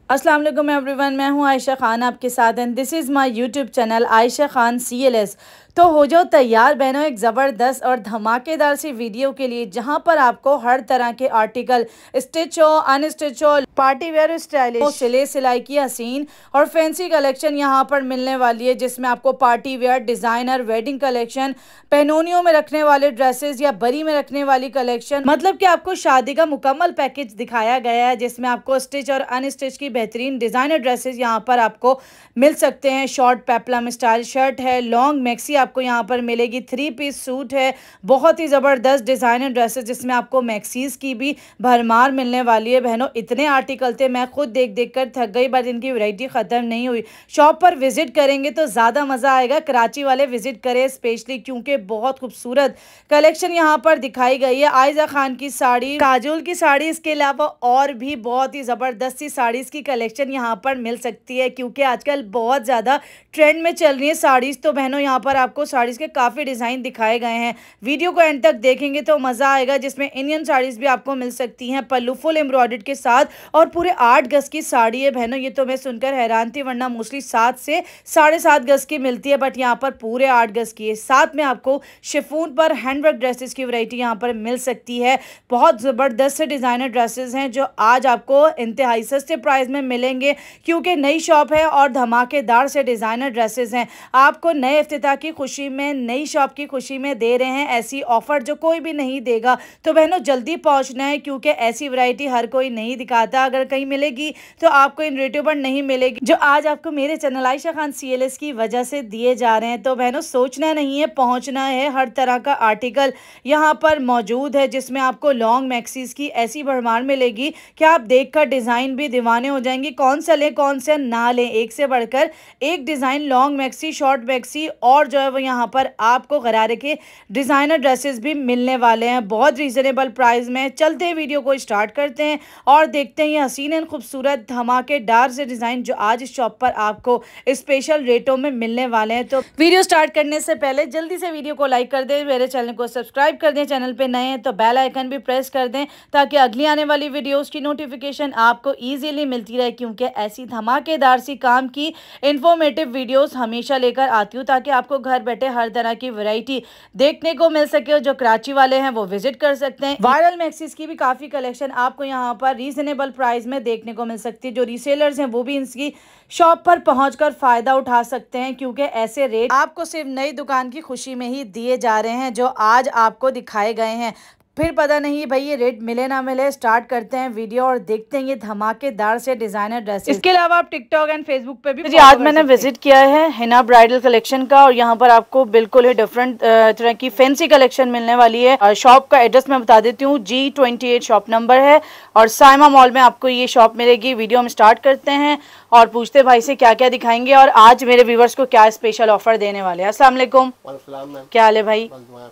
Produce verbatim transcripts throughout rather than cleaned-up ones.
अस्सलाम वालेकुम एवरीवन, मैं हूं आयशा खान आपके साथ and this is my YouTube channel Ayesha Khan C L S. तो हो जाओ तैयार बहनों एक ज़बरदस्त और धमाकेदार सी वीडियो के लिए, जहां पर आपको हर तरह के आर्टिकल स्टिच हो, अनस्टिच हो, पार्टी वेयर, स्टाइलिश, सिले सिलाई की हसीन और फैंसी कलेक्शन यहां पर मिलने वाली है, जिसमें आपको party wear, designer, wedding collection, पहनोनियों में रखने वाले ड्रेसेस या बरी में रखने वाली कलेक्शन, मतलब कि आपको शादी का मुकम्मल पैकेज दिखाया गया है, जिसमें आपको स्टिच और अनस्टिच की बेहतरीन डिज़ाइनर ड्रेसेस यहाँ पर आपको मिल सकते हैं। शॉर्ट पेप्लम स्टाइल शर्ट है, लॉन्ग मैक्सी आपको यहाँ पर मिलेगी, थ्री पीस सूट है, बहुत ही ज़बरदस्त डिज़ाइनर ड्रेसेस जिसमें आपको मैक्सीज की भी भरमार मिलने वाली है। बहनों इतने आर्टिकल थे, मैं खुद देख देख कर थक गई, बट इनकी वैरायटी ख़त्म नहीं हुई। शॉप पर विजिट करेंगे तो ज़्यादा मज़ा आएगा, कराची वाले विजिट करें स्पेशली, क्योंकि बहुत खूबसूरत कलेक्शन यहाँ पर दिखाई गई है। आयजा खान की साड़ी, काजुल की साड़ी, इसके अलावा और भी बहुत ही ज़बरदस्त सी साड़ीज़ की कलेक्शन यहाँ पर मिल सकती है, क्योंकि आजकल बहुत ज़्यादा ट्रेंड में चल रही है साड़ीज़। तो बहनों यहाँ पर आपको साड़ीज़ के काफ़ी डिज़ाइन दिखाए गए हैं, वीडियो को एंड तक देखेंगे तो मज़ा आएगा। जिसमें इंडियन साड़ीज़ भी आपको मिल सकती हैं, पल्लू फुल एम्ब्रॉयडर्ड के साथ, और पूरे आठ गज की साड़ी है। बहनों ये तो मैं सुनकर हैरान थी, वरना मोस्टली सात से साढ़े सात गज की मिलती है, बट यहाँ पर पूरे आठ गज की है। साथ में आपको शिफॉन पर हैंडवर्क ड्रेसेस की वैरायटी यहाँ पर मिल सकती है। बहुत ज़बरदस्त से डिज़ाइनर ड्रेसेस हैं जो आज आपको इंतहाई सस्ते प्राइस में मिलेंगे, क्योंकि नई शॉप है और धमाकेदार से डिज़ाइनर ड्रेसेस हैं। आपको नए इफ्तिताह की खुशी में, नई शॉप की खुशी में दे रहे हैं ऐसी ऑफ़र जो कोई भी नहीं देगा। तो बहनों जल्दी पहुंचना है, क्योंकि ऐसी वैरायटी हर कोई नहीं दिखाता। अगर कहीं मिलेगी तो आपको इन रेटों पर नहीं मिलेगी, जो आज आपको मेरे channel Ayesha Khan C L S की वजह से दिए जा रहे हैं। तो बहनों सोचना नहीं है, पहुँचना है। हर तरह का आर्टिकल यहाँ पर मौजूद है, जिसमें आपको लॉन्ग मैक्सीज की ऐसी भरमार मिलेगी कि आप देखकर डिज़ाइन भी दीवाने हो जाएंगे। कौन सा लें कौन सा ना लें, एक से बढ़कर एक design, long maxi, short maxi, और जो है वो यहाँ पर आपको गरारे के डिज़ाइनर ड्रेसेस भी मिलने वाले हैं बहुत रीज़नेबल प्राइस में। चलते हैं वीडियो को स्टार्ट करते हैं और देखते हैं ये हसीन एंड खूबसूरत धमाकेदार से डिज़ाइन जो आज इस शॉप पर आपको स्पेशल रेटों में मिलने वाले हैं। तो वीडियो स्टार्ट करने से पहले जल्दी से वीडियो को लाइक कर दें, मेरे चैनल को सब्सक्राइब कर दें, चैनल पे नए हैं तो बेल आइकन भी प्रेस कर दें, ताकि अगली आने वाली वीडियोस की नोटिफिकेशन आपको इजीली मिलती रहे, क्योंकि ऐसी धमाकेदार सी काम की इंफॉर्मेटिव वीडियोस हमेशा लेकर आती हूँ, ताकि आपको घर बैठे हर तरह की वैरायटी देखने को मिल सके। जो कराची वाले हैं वो विजिट कर सकते हैं। वायरल मैक्सीज की भी काफ़ी कलेक्शन आपको यहाँ पर रीजनेबल प्राइस में देखने को मिल सकती है। जो रीसेलर्स हैं वो भी इनकी शॉप पर पहुंचकर फ़ायदा उठा सकते हैं, क्योंकि ऐसे रेट आपको सिर्फ नई दुकान की खुशी में ही दिए जा रहे हैं जो आज आपको दिखाए गए हैं। फिर पता नहीं भाई ये रेट मिले ना मिले। स्टार्ट करते हैं वीडियो और देखते हैं ये धमाकेदार से डिज़ाइनर ड्रेसेस। इसके अलावा आप टिकटॉक एंड फेसबुक पे भी, आज मैंने विजिट किया है हिना ब्राइडल कलेक्शन का, और यहाँ पर आपको बिल्कुल ही डिफरेंट तरह की फैंसी कलेक्शन मिलने वाली है। शॉप का एड्रेस मैं बता देती हूँ, G twenty eight shop number है, और साइमा मॉल में आपको ये शॉप मिलेगी। वीडियो हम स्टार्ट करते हैं और पूछते भाई से क्या क्या दिखाएंगे और आज मेरे व्यूवर्स को क्या स्पेशल ऑफर देने वाले हैं। अस्सलाम वालेकुम, क्या हाल है भाई?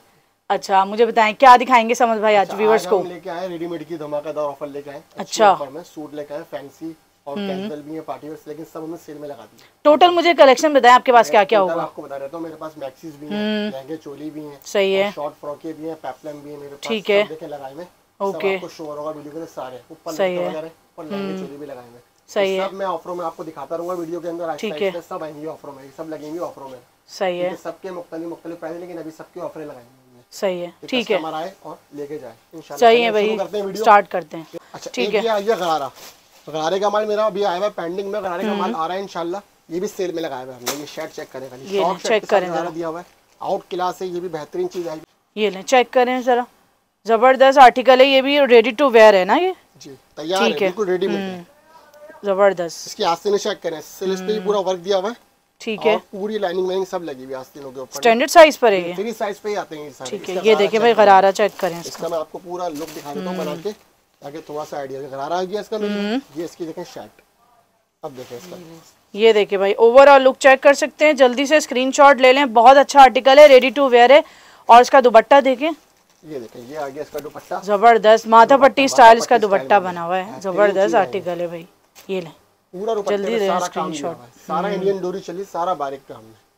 अच्छा, मुझे बताएं क्या दिखाएंगे समझ भाई आज व्यूअर्स को? लेके आए रेडीमेड की धमाकेदार ऑफर लेके आए। अच्छा, ऑफर में सूट लेके आए, फैंसी और कैजुअल भी है, पार्टी वेयर, लेकिन सब हमें सेल में लगा दी। टोटल मुझे कलेक्शन बताएं आपके पास क्या क्या होगा? आपको बता देता हूं, मेरे पास मैक्सीज भी हैं, लहंगे चोली भी हैं, सही है, शॉर्ट फ्रॉके भी हैं, पेप्लम भी है मेरे पास। ठीक है, देखें लगाए में, ओके, आपको शो होगा वीडियो के सारे ऊपर, सही है, और लहंगे चोली भी लगाए हैं, सही है। सब मैं ऑफरों में आपको दिखाता रहूंगा वीडियो के अंदर। ठीक है, सब आएंगे ऑफरों में, सब लगेंगे ऑफरों में, सही है। सबके मुख्तलिफ मुख्तलिफ प्राइस, लेकिन अभी सबके ऑफर लगाएंगे। सही है, ठीक है, हमारा आए और लेके जाए इंशाल्लाह। सही है भाई, स्टार्ट करते हैं। अच्छा, ठीक है। ये गरारा गरारे का माल मेरा अभी आया हुआ पेंडिंग में, गरारे का माल आ रहा है इंशाल्लाह। ये भी सेल में लगाया हुआ है हमने। ये शर्ट चेक करें, खाली ये चेक करें जरा, दिया हुआ है आउट क्लास है, ये भी बेहतरीन चीज है। ये ले चेक करें जरा, जबरदस्त आर्टिकल है, ये भी रेडी टू वेयर है ना? ये जी तैयार है, बिल्कुल रेडीमेड है, जबरदस्त। इसकी आस्तीन चेक करें, सिल्स पे पूरा वर्क दिया हुआ है, ठीक है, पूरी लाइनिंग वाइनिंग सब लगी हुई है आस्तीनों के ऊपर। स्टैंडर्ड साइज पर है ये, थ्री साइज पे ही आते हैं ये सारे। ठीक है, ये देखिए भाई गरारा चेक करें इसका, मैं आपको पूरा लुक दिखा देता हूं बना के, ताकि थोड़ा सा आइडिया। गरारा आ गया इसका मेरे, ये इसकी देखें शर्ट, अब देखें इसका, ये देखिए भाई ओवरऑल लुक चेक कर सकते हैं। जल्दी से स्क्रीनशॉट ले लें, बहुत अच्छा आर्टिकल है, रेडी टू वेयर है। और इसका दुपट्टा देखें, ये देखें, ये आ गया इसका दुपट्टा, जबरदस्त माथा पट्टी स्टाइल इसका दुपट्टा बना हुआ है, जबरदस्त आर्टिकल है भाई। ये ले पूरा जल्दी सारा काम, सारा इंडियन डोरी चली, सारा बारीक काम है।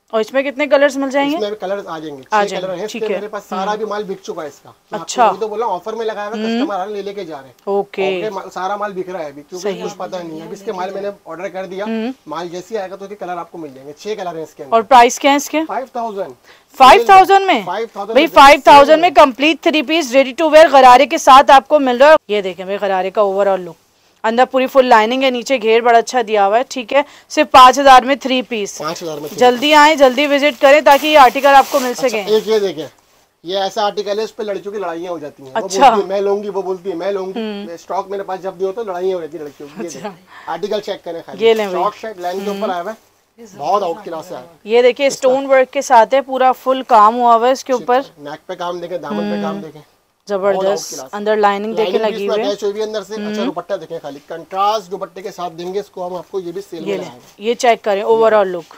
और इसमें कितने कलर्स मिल जाएंगे? इसमें कलर्स आ जाएंगे, आ छह कलर हैं इसके मेरे पास। सारा भी माल बिक चुका है इसका। अच्छा, तो बोला ऑफर में लगाया हुआ, कस्टमर आ रहे ले लेके जा रहे हैं। ओके, सारा माल बिक रहा है अभी, क्योंकि कुछ पता नहीं है अभी। इसके माल मैंने ऑर्डर कर दिया, माल जैसे आएगा तो कलर आपको मिल जाएंगे। छह कलर है इसके अंदर। और प्राइस क्या है इसके? फाइव थाउजेंड फाइव थाउजेंड में भाई, फाइव थाउजेंड में complete three piece ready to wear गरारे के साथ आपको मिल रहा है। ये देखें भाई गरारे का ओवरऑल लुक, अंदर पूरी फुल लाइनिंग है, नीचे घेर बड़ा अच्छा दिया हुआ है। ठीक है, सिर्फ पाँच हजार में थ्री पीस। पाँच हजार में जल्दी आए, जल्दी विजिट करें ताकि ये आर्टिकल आपको मिल सके। अच्छा, एक ये देखें, ये ऐसा आर्टिकल है, इस पे लड़कियों की लड़ाइयाँ हो जाती हैं। अच्छा, वो मैं लूंगी, वो बोलती है मैं लूंगी। स्टॉक मेरे पास जब भी होता है लड़ाइयाँ हो जाती है लड़कियों की। अच्छा। आर्टिकल चेक करें खाली, ये लें शॉर्ट शर्ट लाइन के ऊपर आया है, बहुत आउट क्लास है। ये देखिए स्टोन वर्क के साथ है, पूरा फुल काम हुआ हुआ है इसके ऊपर। नेक पे काम देखें, दामन पे काम देखें, जबरदस्त। अंदर लाइनिंग देखे लगी हुई है अंदर से। अच्छा दुपट्टा देखें खाली, कंट्रास्ट दुपट्टे के साथ देंगे इसको हम आपको। ये भी सेल में है, ये चेक करें ओवरऑल लुक।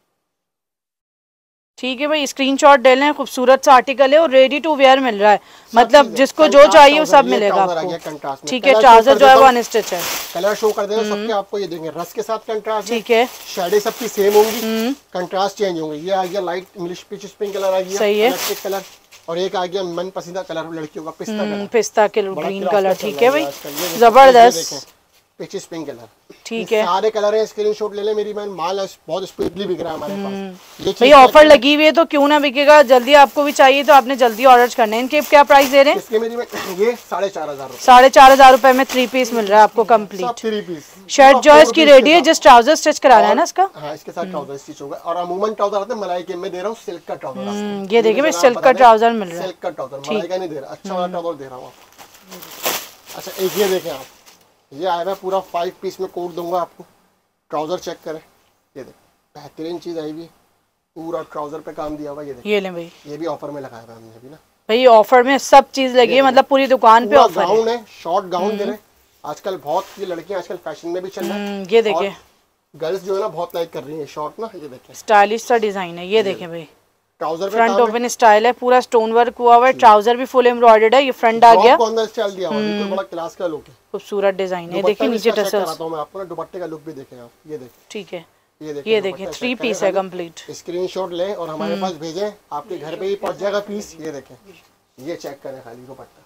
ठीक है भाई, स्क्रीनशॉट ले लें। खूबसूरत सा आर्टिकल है और रेडी टू वेयर मिल रहा है, मतलब जिसको जो चाहिए वो सब मिलेगा आपको। ठीक है, ट्राउजर जो है वो अनस्टिच है। कलर शो कर देंगे सबके आपको, ये देंगे रस के साथ कंट्रास्ट। ठीक है, शेडें सबकी सेम होंगी, कंट्रास्ट चेंज होंगे। ये आ गया light English peach pink colour आ गया, सही है, इलेक्ट्रिक कलर। और एक आ गया मन पसंदीदा कलर लड़कियों का, पिस्ता कलर, पिस्ता कलर, ग्रीन कलर। ठीक है भाई, जबरदस्त पिचिस पिंक कलर। ठीक है, सारे कलर है, स्क्रीनशॉट ले ले मेरी बहन। माल बहुत स्पीडली बिक रहा है हमारे पास। भाई ऑफर लगी हुई है तो क्यों ना बिकेगा। जल्दी आपको भी चाहिए तो आपने जल्दी ऑर्डर करना है। इनके क्या प्राइस दे रहे हैं? इसके मेरी ये साढ़े चार हजार साढ़े चार हजार रुपए में थ्री पीस मिल रहा है आपको कंप्लीट। थ्री पीस शर्ट जो है इसकी रेडी है, जिस ट्राउजर स्टिच कराना है ना इसका। हाँ, इसके साथ ट्राउजर स्टिच होगा। और अमूमन ट्राउजर आते हैं मलाई के, मैं दे रहा हूँ सिल्क का ट्राउजर। ये देखिए भाई, सिल्क का ट्राउजर मिल रहा है, सिल्क का ट्राउजर, मलाई का नहीं दे रहा। अच्छा वाला ट्राउजर दे रहा हूँ आपको। अच्छा एक ये देखें आप, ये आया है पूरा फाइव पीस में कोट दूंगा आपको। ट्राउजर चेक करें, ये देख बेहतरीन चीज आई हुई, पूरा ट्राउजर पे काम दिया हुआ। ये देख, ये ले भाई, ये भी ऑफर में लगाया हुआ हमने अभी ना भाई। ऑफर में सब चीज लगी है, मतलब पूरी दुकान पे ऑफर है। गाउन है, शॉर्ट गाउन दे रहे आजकल। बहुत ये लड़कियां आजकल फैशन में भी चल रहा है। ये देखिए, गर्ल्स जो है ना बहुत लाइक कर रही है शॉर्ट ना। ये देखें स्टाइलिश सा डिजाइन है। ये देखें भाई, ट्राउजर फ्रंट ओपन स्टाइल है, पूरा स्टोन वर्क हुआ हुआ है। ट्राउजर भी फुल एम्ब्रॉयडर्ड है। ये फ्रंट आ गया, स्टाइल दिया हुआ है, बिल्कुल बड़ा क्लास का लुक है। खूबसूरत डिजाइन है। देखिए नीचे टसल्स, मैं आपको ना दुपट्टे का लुक भी देखें आप। ये देखें, ठीक है, ये देखें, ये देखें थ्री पीस है कंप्लीट। स्क्रीनशॉट लें और हमारे पास भेजें, आपके घर पे ही पहुंच जाएगा पीस। ये देखें, ये चेक करें खाली दुपट्टा।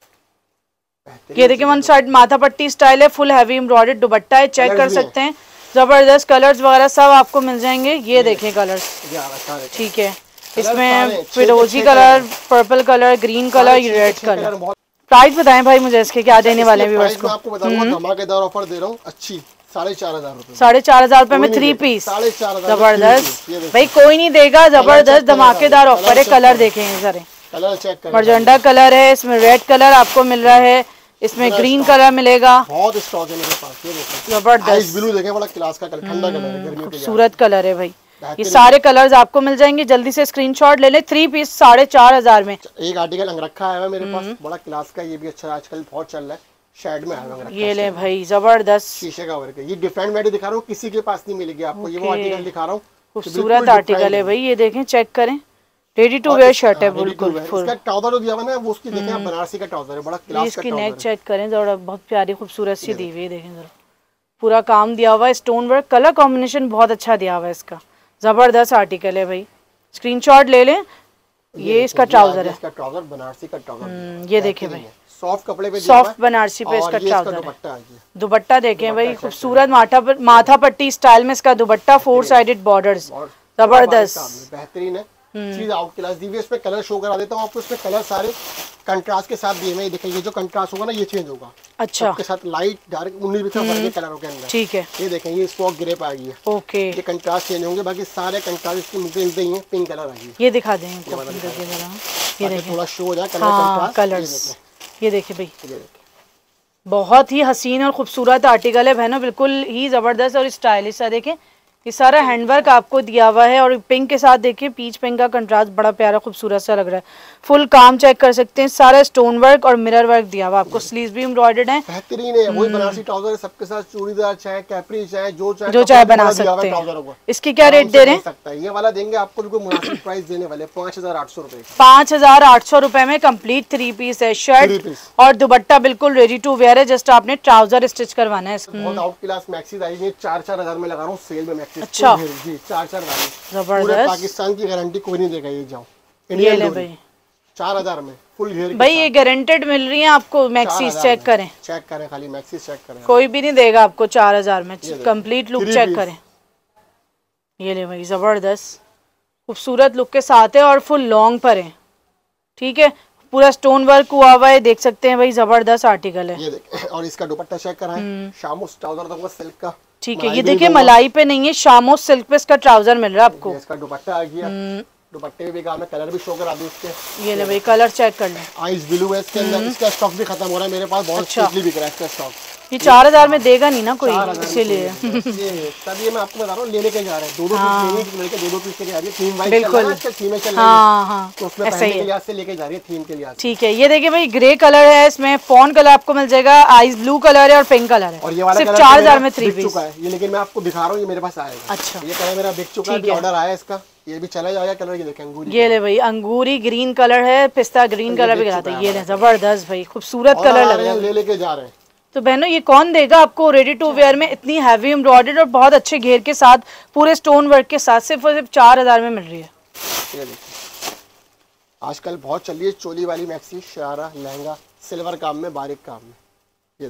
ये देखिए वन साइड माथा पट्टी स्टाइल है, फुल हैवी एम्ब्रॉयडर्ड दुपट्टा है, चेक कर सकते हैं। जबरदस्त कलर्स वगैरह सब आपको मिल जाएंगे। ये देखें कलर्स, ठीक है, इसमें फिरोजी colour, purple colour, green colour, red colour. Price बताएं भाई मुझे इसके, क्या देने वाले हैं व्यूअर्स को? आपको बताऊंगा, धमाकेदार ऑफर दे रहा हूँ। अच्छी साढ़े चार हजार रुपए साढ़े चार हजार रुपए में थ्री पीस, साढ़े चार हजार जबरदस्त भाई, कोई नहीं देगा। जबरदस्त धमाकेदार ऑफर है। कलर देखेंगे सारे, कलर चेक करें। मजेंडा कलर है, इसमें रेड कलर आपको मिल रहा है, इसमें ग्रीन कलर मिलेगा। बहुत स्टॉक है मेरे पास। ये देखो जबरदस्त ब्लू देखें, बड़ा क्लास का कलर, ठंडा कलर है, गर्मियों के लिए खूबसूरत कलर है भाई। ये सारे कलर्स आपको मिल जाएंगे, जल्दी से स्क्रीनशॉट ले लें। थ्री पीस साढ़े चार हजार में। एक आर्टिकल अंगरखा आया है मेरे पास, बड़ा क्लास का। ये भी अच्छा आजकल बहुत चल रहा है, शेड में आया है। ये ले भाई, जबरदस्त शीशे का वर्क है। ये डिफरेंट वैरायटी दिखा रहा हूँ, किसी के पास नहीं मिलेगी आपको। ये वो आर्टिकल दिखा रहा हूँ, खूबसूरत आर्टिकल है भाई। ये देखें, चेक करें, रेडी टू वेयर शर्ट है बिल्कुल। इसका ट्राउजर जो दिया हुआ है वो उसकी देखें, बनारसी का ट्राउजर है, बड़ा क्लास का। इसकी नेक चेक करें जरा, बहुत प्यारी खूबसूरत सी दी हुई है। देखें जरा, पूरा काम दिया हुआ है, स्टोन वर्क, कलर कॉम्बिनेशन बहुत अच्छा दिया हुआ है इसका। जबरदस्त आर्टिकल है भाई, स्क्रीनशॉट ले लें। ये इसका ट्राउजर है, इसका ट्राउजर बनारसी का ट्राउजर। ये देखें भाई, सॉफ्ट कपड़े पे, सॉफ्ट बनारसी पे इसका ट्राउजर है। दुपट्टा देखें भाई, खूबसूरत माथा पर माथा पट्टी स्टाइल में इसका दुपट्टा, फोर साइडेड बॉर्डर्स, जबरदस्त बेहतरीन है चीज। आउट क्लास दी हुई है। इसमें कलर शो करा देता हूँ आपको। इसमें कलर सारे कंट्रास्ट के साथ दिए हुए। देखिए ये जो कंट्रास्ट होगा ना, ये चेंज होगा। अच्छा, के साथ लाइट डार्क उन्नीस बीस के कलरों के अंदर। ठीक है, ये देखें, ये स्पॉट ग्रे पे आ गई है। ओके, ये कंट्रास्ट चेंज होंगे, बाकी सारे कंट्रास्ट इसके मिलते मिलते ही हैं। पिंक कलर आ गई है, ये दिखा दें इनको, ये देखें थोड़ा शो हो जाए कलर कंट्रास्ट। कलर्स ये देखिए भाई, बहुत ही हसीन और खूबसूरत आर्टिकल है बहनों, बिल्कुल ही जबरदस्त और स्टाइलिश है। देखें ये सारा हैंडवर्क आपको दिया हुआ है और पिंक के साथ देखिए, पीच पिंक का कंट्रास्ट बड़ा प्यारा खूबसूरत सा लग रहा है। फुल काम चेक कर सकते हैं, सारा स्टोन वर्क और मिरर वर्क दिया हुआ आपको। स्लीव्स भी एम्ब्रॉयडर्ड है, बेहतरीन है। वही बनारसी ट्राउजर है, सबके साथ चूड़ीदार चाहे कैपरी चाहे जो चाहे जो चाहे बना सकते हैं। इसकी क्या रेट दे रहे हैं? ये वाला देंगे आपको बिल्कुल मुनासिब प्राइस देने वाले, पाँच हजार आठ सौ रुपए पाँच हजार आठ सौ रुपए में कंप्लीट थ्री पीस है। शर्ट और दुपट्टा बिल्कुल रेडी टू वेयर है, जस्ट आपने ट्राउजर स्टिच करवाना है। बहुत आउट क्लास मैक्सीज आई है, चार चार हजार में लगा रहा हूँ सेल में। अच्छा जी, चार चार वाली जबरदस्त। पाकिस्तान की गारंटी कोई नहीं देगा ये। जाओ ये ले भाई चार हजार में फुल घेर भाई, ये गारंटेड मिल रही है आपको। मैक्सीज चेक करें, चेक करें खाली मैक्सीज चेक करें, कोई भी नहीं देगा आपको चार हजार में। कंप्लीट लुक चेक करें। ये ले भाई जबरदस्त खूबसूरत लुक के साथ है और फुल लॉन्ग पर है, ठीक है। पूरा स्टोन वर्क हुआ हुआ है, देख सकते हैं भाई, जबरदस्त आर्टिकल है। ये देखें, और इसका दुपट्टा चेक कराएं, शामोस ट्राउजर दूंगा सिल्क का, ठीक है। ये देखिए मलाई पे नहीं है, शामोस सिल्क पे इसका ट्राउजर मिल रहा है आपको। इसका दुपट्टा आ गया, दुपट्टे भी काम है, कलर भी शो करा दूं इसके। ये ले भाई कलर चेक कर लें, आइस ब्लू है इसके अंदर। इसका स्टॉक भी खत्म हो रहा है मेरे पास, बहुत स्ट्रिक्टली बिक रहा है इसका स्टॉक। ये चार हजार में देगा नहीं ना कोई, इसीलिए तभी मैं आपको बता रहा हूँ, लेने के जा रहे हैं दो दो पीस लेने के, दो दो पीस लेके जा रही है। थीम वाइज बिल्कुल, थीम में चल रही है, हाँ हाँ, तो उसमें पहनने के लिहाज से लेके जा रही है, थीम के लिहाज। ठीक है। ये देखिए भाई ग्रे कलर है, इसमें फॉन कलर आपको मिल जाएगा, आइस ब्लू कलर है और पिंक कलर है। और ये वाला सिर्फ चार हजार में थ्री पीस चुका है ये, लेकिन मैं आपको दिखा रहा हूँ, ये मेरे पास आएगा। अच्छा, ये कलर मेरा बिक चुका है, ऑर्डर आया इसका, ये भी चला जाएगा। कलर ये देखें अंगूरी, ये ले भाई अंगूरी ग्रीन कलर है, पिस्ता ग्रीन कलर भी कहलाता है। ये ले जबरदस्त भाई खूबसूरत कलर लग रहा है, ले लेके जा रहे हैं। तो बहनों ये कौन देगा आपको रेडी टू वेयर में इतनी हैवी एम्ब्रॉयडर्ड और बहुत अच्छे घेर के साथ, पूरे स्टोन वर्क के साथ, सिर्फ और सिर्फ चार हजार में मिल रही है। ये देखिए आजकल बहुत चल रही है चोली वाली मैक्सी, शरारा लहंगा सिल्वर काम में, बारीक काम में। ये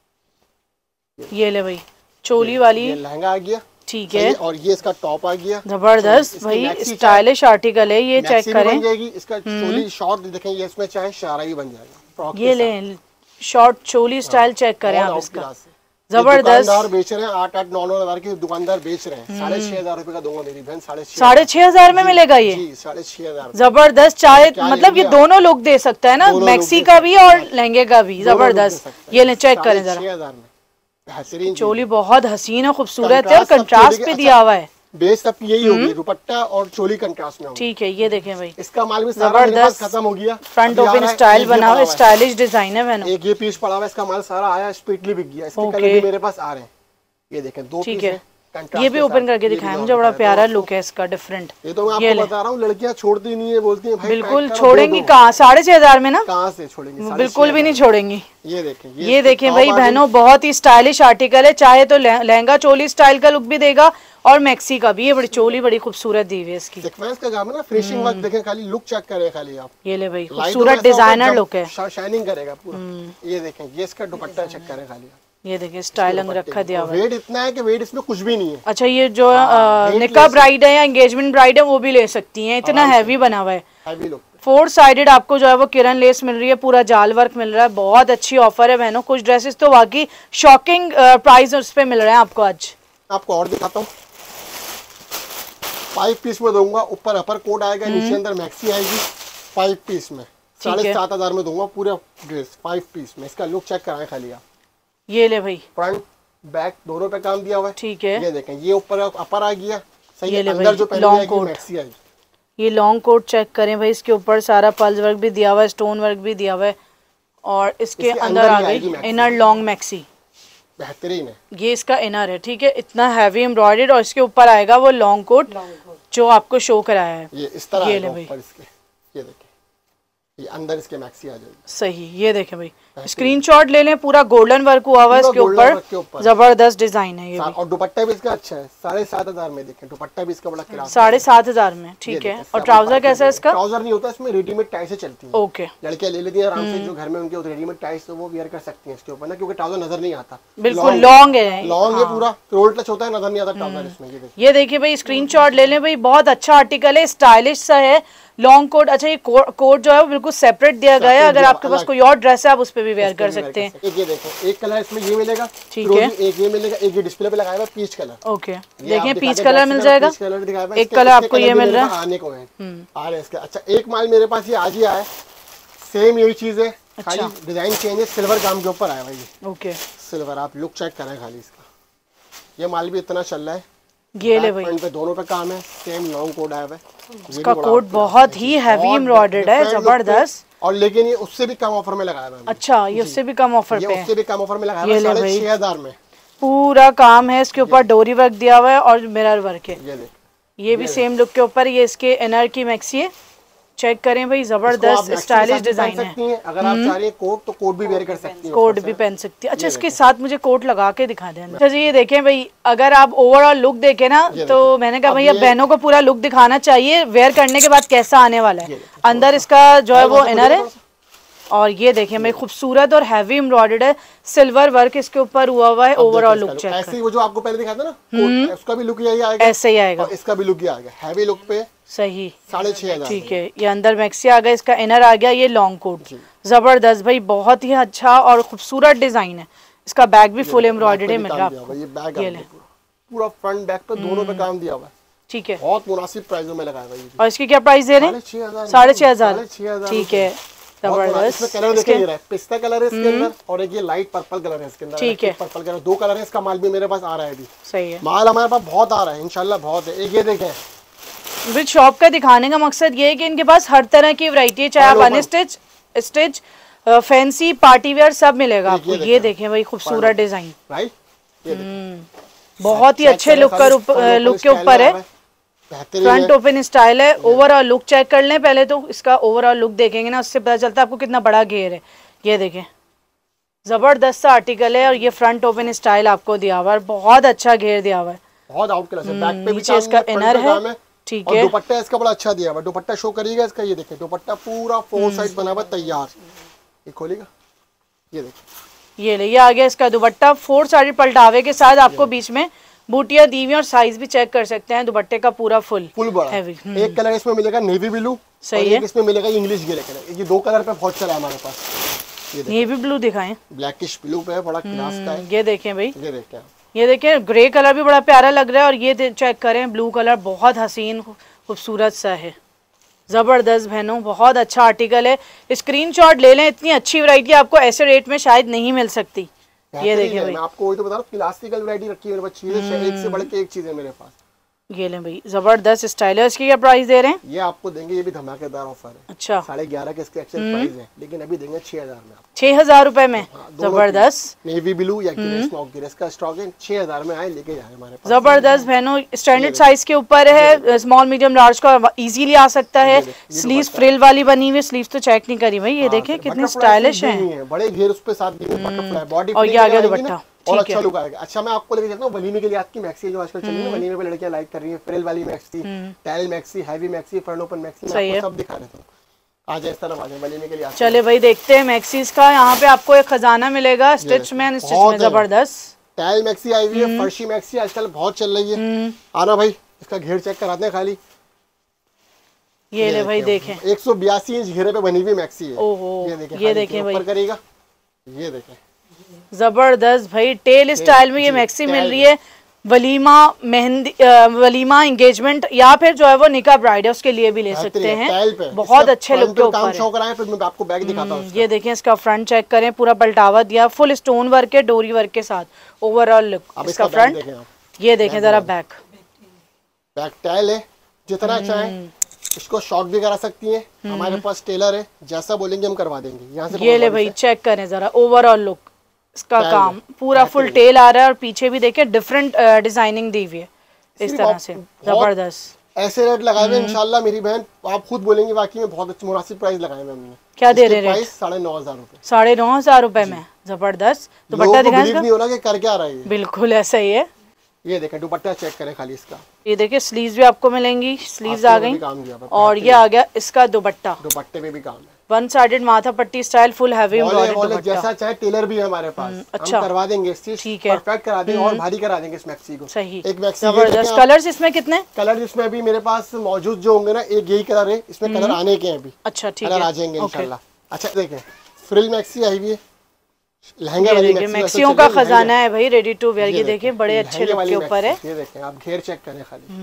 देखिए, ये ले भाई चोली वाली, ये लहंगा आ गया, ठीक है, और ये इसका टॉप आ गया, जबरदस्त भाई स्टाइलिश आर्टिकल है। ये चेक करें, बन जाएगी इसका चोली शॉर्ट देखें, ये इसमें चाहे शरारा भी बन जाएगा। ये ले शॉर्ट चोली स्टाइल चेक करें आप इसका, जबरदस्त। दुकानदार बेच रहे हैं आठ आठ नौ नौ हजार की, दुकानदार बेच रहे हैं साढ़े छह हजार रुपए का दूंगा मेरी बहन, साढ़े छह साढ़े छह हजार में मिलेगा ये, साढ़े छह हजार जबरदस्त। चाहे मतलब ये दोनों लुक दे सकता है ना, मैक्सी का भी और लहंगे का भी, जबरदस्त। ये ले चेक करें जरा, चोली बहुत हसीन और खूबसूरत है और कंट्रास्ट पे दिया हुआ है। बेस सब यही होगी, दुपट्टा और चोली कंट्रास्ट में। ठीक है, ये देखें भाई इसका माल भी जबरदस्त खत्म हो गया, फ्रंट ओपन स्टाइल बना हुआ, स्टाइलिश डिजाइन है मैंने। एक ये पीस पड़ा हुआ है, इसका माल सारा आया, स्पीडली बिक गया। इसके कलर भी मेरे पास आ रहे हैं, ये देखें दो ठीक है। ये भी ओपन करके दिखाया मुझे, बड़ा प्यारा लुक है इसका, डिफरेंट। ये तो मैं आपको बता रहा हूँ, लड़कियां छोड़ती नहीं है, बोलती हैं भाई बिल्कुल छोड़ेंगी कहाँ, साढ़े छह हजार में ना, कहाँ से छोड़ेंगी, बिल्कुल भी नहीं छोड़ेंगी। ये देखें, ये देखें भाई बहनों, बहुत ही स्टाइलिश आर्टिकल है, चाहे तो लहंगा चोली स्टाइल का लुक भी देगा और मैक्सी का भी। ये बड़ी चोली बड़ी खूबसूरत दी हुई है इसकी, सीक्वेंस का काम है ना, फिनिशिंग वर्क देखें, खाली लुक चेक करें खाली आप। ये ले भाई खूबसूरत डिजाइनर लुक है, शाइनिंग करेगा पूरा। ये देखें, ये इसका दुपट्टा चेक करें खाली, ये देखिए स्टाइल अंग रखा दिया हुआ है। वेट इतना है कि वेट इसमें कुछ भी नहीं है। अच्छा, ये जो निकाह ब्राइड है या एंगेजमेंट ब्राइड है वो भी ले सकती हैं, इतना हैवी बना हुआ है। हैवी लुक, फोर साइडेड आपको जो है वो किरण लेस मिल रही है, पूरा जाल वर्क मिल रहा है, बहुत अच्छी ऑफर है बहनों। कुछ ड्रेसेस तो वाकई शॉकिंग प्राइस उस पे मिल रहे हैं आपको। आज आपको और दिखाता हूँ, फाइव पीस में दूंगा, ऊपर अपर कोट आएगा, नीचे अंदर मैक्सी आएगी, फाइव पीस में साढ़े सात हजार में दूंगा पूरा ड्रेस, फाइव पीस में। इसका लुक चेक कराएं खाली आप। ये ले भाई फ्रंट बैक दोनों पे काम दिया हुआ है, ठीक है। ये देखें, ये ऊपर अपर आ गया, सही है। अंदर जो लॉन्ग कोट मैक्सी आएगी, ये लॉन्ग कोट चेक करें भाई, इसके ऊपर सारा पल्स वर्क भी दिया हुआ है, स्टोन वर्क भी दिया हुआ है, और इसके अंदर आ गई इनर लॉन्ग मैक्सी, बेहतरीन है। ये इसका इनर है, ठीक है, इतना हैवी एम्ब्रॉयडर्ड, और इसके ऊपर आएगा वो लॉन्ग कोट जो आपको शो कराया है। ये इस तरह आएगा ऊपर इसके, ये देखिए, ये अंदर इसके मैक्सी आ जाएगी। सही, ये देखें भाई, स्क्रीनशॉट ले लें, पूरा गोल्डन वर्क हुआ हुआ है इसके ऊपर, जबरदस्त डिजाइन है ये भी। और दुपट्टा भी इसका अच्छा है, साढ़े सात हजार में देखें, दुपट्टा भी इसका बड़ा क्लास, साढ़े सात हजार में, ठीक है। और ट्राउजर कैसा है इसका? ट्राउजर नहीं होता इसमें, रेडीमेड टाई से चलती है। ओके, लड़कियां ले लेती हैं आराम से, जो घर में उनके रेडीमेड टाइस तो वो वियर कर सकती हैं इसके ऊपर ना, क्योंकि ट्राउजर नजर नहीं आता, बिल्कुल लॉन्ग है, लॉन्ग है पूरा, रोल टच होता है, नजर नहीं आता ट्राउजर इसमें। ये देखिए भाई, स्क्रीनशॉट ले लें भाई, बहुत अच्छा आर्टिकल है, स्टाइलिश सा है, लॉन्ग कोट। अच्छा, ये कोट जो है वो बिल्कुल सेपरेट दिया गया है, अगर आपके पास कोई और ड्रेस है आप उस पे भी वेयर कर सकते हैं। एक ये देखो, एक कलर इसमें ये मिलेगा, ठीक है, एक ये मिलेगा, एक ये डिस्प्ले पे लगाया हुआ पीच कलर। ओके, देखिए पीच कलर मिल जाएगा, एक कलर आपको ये मिल रहा है, आने को है आ रहे इसके। अच्छा, एक माल मेरे पास ये आज ही आया, सेम यही चीज है, खाली डिजाइन चेंज है, सिल्वर काम के ऊपर आया भाई। ओके, सिल्वर, आप लुक चेक करें खाली इसका, ये माल भी इतना चल रहा है। ये ले भाई, पे दोनों पे काम है, सेम लॉन्ग कोट आया है, इसका कोट बहुत ही हैवी एम्ब्रॉयडर्ड है, जबरदस्त। और लेकिन ये उससे भी कम ऑफर में लगाया है। अच्छा, ये उससे भी कम ऑफर पे है, उससे भी कम ऑफर में लगाया है, साढ़े छह हजार में पूरा काम है। इसके ऊपर डोरी वर्क दिया हुआ है और मिरर वर्क है, ये देख, ये भी सेम लुक के ऊपर। ये इसके इनर की मैक्सी है, चेक करें भाई, जबरदस्त स्टाइलिश डिजाइन है। अगर आप चाह रही हैं कोट तो कोट भी वेयर कर सकती हैं, कोट भी पहन सकती है। अच्छा, इसके साथ मुझे कोट लगा के दिखा दें। अच्छा जी, ये देखें भाई, अगर आप ओवरऑल लुक देखें ना, तो मैंने कहा भैया बहनों को पूरा लुक दिखाना चाहिए, वेयर करने के बाद कैसा आने वाला है। अंदर इसका जो है वो इनर है, और ये देखें भाई खूबसूरत और हैवी एम्ब्रॉयडर्ड है, सिल्वर वर्क इसके ऊपर हुआ हुआ है। ओवरऑल लुक चेक ऐसे ही वो जो आपको पहले दिखाया था ना कोट, उसका भी लुक यही आएगा, ऐसे ही आएगा, और इसका भी लुक ही आएगा हैवी लुक पे। सही, साढ़े छह हजार। ठीक है, ये अंदर मैक्सी आ गया, इसका इनर आ गया, ये लॉन्ग कोट। जबरदस्त भाई, बहुत ही अच्छा और खूबसूरत डिजाइन है। इसका बैग भी फुल एम्ब्रॉयडर्ड है, मिल रहा है। ये बैग है पूरा फ्रंट बैक पे दोनों पे काम दिया हुआ है। ठीक है, बहुत मुनासिब प्राइसों में लगाया भाई। और इसकी क्या प्राइस दे रहे हैं? साढ़े छह हजार। ठीक है, जबरदस्त। इसमें कलर देखिए, ये रहा है पिस्ता कलर है इसके अंदर, और एक ये लाइट पर्पल कलर है इसके अंदर। ठीक है, पर्पल कलर, दो कलर है। इसका माल भी मेरे पास आ रहा है अभी। सही है, माल हमारे पास बहुत आ रहा है इंशाल्लाह, बहुत है। एक ये देखें, फिर शॉप का दिखाने का मकसद ये है कि इनके पास हर तरह की वैरायटी है, चाहे आप unstitch, stitch, fancy, party wear सब मिलेगा आपको। ये देखें भाई, खूबसूरत डिजाइन, बहुत ही अच्छे लुक का लुक के ऊपर है। फ्रंट ओपन स्टाइल है। ओवरऑल लुक चेक कर लें पहले, तो इसका ओवरऑल लुक देखेंगे ना, उससे पता चलता है आपको कितना बड़ा घेर है। ये देखें, जबरदस्त सा आर्टिकल है, और ये फ्रंट ओपन स्टाइल आपको दिया हुआ है, बहुत अच्छा घेर दिया हुआ है, बहुत आउट क्लास है। बैक पे भी नीचे इसका इनर है। ठीक है, दुपट्टा इसका बड़ा अच्छा दिया हुआ है, दुपट्टा शो करिएगा इसका। ये देखें, दुपट्टा पूरा फोर साइड बना हुआ तैयार। ये खोलेगा, ये देखें, ये ले, ये आ गया इसका दुपट्टा फोर साइड पलटावे के साथ, आपको बीच में बूटियां दी हुई, और साइज भी चेक कर सकते हैं दुपट्टे का, पूरा फुल फुल बड़ा हैवी। एक कलर इसमें मिलेगा नेवी ब्लू, सही है, इसमें मिलेगा इंग्लिश ग्रे कलर। ये दो कलर पे बहुत चला है हमारे पास। ये नेवी ब्लू दिखाएं, ब्लैकिश ब्लू पे है, बड़ा क्लास का है। ये देखें भाई, ये देखें, ये देखें, ग्रे कलर भी बड़ा प्यारा लग रहा है, और ये चेक करें ब्लू कलर, बहुत हसीन खूबसूरत सा है। जबरदस्त बहनों, बहुत अच्छा आर्टिकल है, स्क्रीनशॉट ले लें। इतनी अच्छी वैरायटी आपको ऐसे रेट में शायद नहीं मिल सकती। ये देखिए भाई, मैं आपको वही तो बता रहा हूं, क्लासिकल वैरायटी रखी है मेरे पास, चीजें एक से बढ़ के एक चीज है मेरे पास। ये लें भाई, जबरदस्त स्टाइलर्स की क्या प्राइस दे रहे हैं? ये आपको देंगे, ये भी धमाकेदार ऑफर है। अच्छा, साढ़े ग्यारह के इसके एक्चुअल प्राइस है, लेकिन अभी देंगे छह हजार में। छह हजार रुपए में? जबरदस्त। नेवी ब्लू या ग्रे का स्टॉक है, छह हजार में आए, लेके जाए हमारे पास। जबरदस्त बहनों, स्टैंडर्ड साइज के ऊपर है, स्मॉल मीडियम लार्ज का इजीली आ सकता है। स्लीव्स फ्रिल वाली बनी हुई, स्लीव्स तो चेक नहीं करी भाई। ये देखें कितनी स्टाइलिश है, बड़े घेर उस पे साथ बॉडी, और ये आ गया दुपट्टा, और अच्छा लुक आएगा। अच्छा, मैं आपको लेके चलता हूँ वलीमे के लिए आपकी मैक्सी जो आजकल चल रही है, वलीमे पे लड़कियां लाइक कर रही हैं, फ्रिल वाली maxi, tail maxi, heavy maxi, front open maxi, मैं आपको सब दिखा देता हूँ। आ जाए इस तरफ, आ जाए वलीमे के लिए। चले भाई, देखते हैं मैक्सीज का। यहाँ पे आपको एक खजाना मिलेगा, स्टिच में, अनस्टिच में। जबरदस्त टैल मैक्सी आई हुई है, फर्शी मैक्सी आजकल बहुत चल रही है। आना भाई, इसका घेर चेक कराते हैं खाली। ये ले भाई, देखें, एक सौ बयासी इंच घेरे पे बनी हुई मैक्सी है। ओहो, ये देखें, ये देखें भाई, करेगा, ये देखें, जबरदस्त भाई, टेल स्टाइल में ये मैक्सी मिल रही है। वलीमा, मेहंदी, वलीमा, एंगेजमेंट, या फिर जो है वो निकाह ब्राइड है उसके लिए भी ले सकते हैं। बहुत अच्छे लुक के ऊपर है। फिर मैं आपको बैग दिखाता हूं। ये देखें, इसका फ्रंट चेक करें, पूरा पलटावा दिया, फुल स्टोन वर्क है, डोरी वर्क के साथ। ओवरऑल लुक इसका फ्रंट, ये देखें जरा बैक, बैक टाइल है, जितना चाहें इसको शॉक भी करा सकती हैं। हमारे पास टेलर है, जैसा बोलेंगे हम करवा देंगे। यहाँ से ये ले भाई, चेक करें जरा ओवरऑल लुक, इसका काम पूरा फुल टेल आ रहा है, और पीछे भी देखिए डिफरेंट डिजाइनिंग दी हुई है इस तरह से। जबरदस्त ऐसे रेट लगाए हुए इंशाल्लाह मेरी बहन, आप खुद बोलेंगे वाकई में बहुत अच्छे मुनासिब प्राइस लगाए हुए हमने। क्या दे रहे हैं? साढ़े नौ हजार रूपए। साढ़े नौ हजार रूपए में जबरदस्त दुपट्टा दिखाएं, नहीं होना कि कर क्या रहा है। बिल्कुल ऐसा ही है। ये देखें, दुपट्टा चेक करें खाली इसका। ये देखिए, स्लीव्स भी आपको मिलेंगी, स्लीव्स आ गई, और ये आ गया इसका दुपट्टा, दुपट्टे में भी काम है, वन साइडेड माथा पट्टी style, full heavy embroidered dupatta. जैसा चाहे टेलर भी है हमारे पास, अच्छा, हम करवा देंगे इस चीज, ठीक है, परफेक्ट करा देंगे और भारी करा देंगे इस मैक्सी को। सही, एक मैक्सी जबरदस्त। कलर्स इसमें कितने? कलर इसमें अभी मेरे पास मौजूद जो होंगे ना, एक यही कलर है, इसमें कलर आने के हैं अभी। अच्छा, ठीक है, आ जाएंगे इंशाल्लाह। अच्छा देखें, फ्रिल मैक्सी आई हुई है, लहंगा वाली मैक्सियों का खजाना है भाई, रेडी टू वेयर। ये देखिए, बड़े अच्छे लुक के ऊपर है। ये देखें, आप घेर चेक करें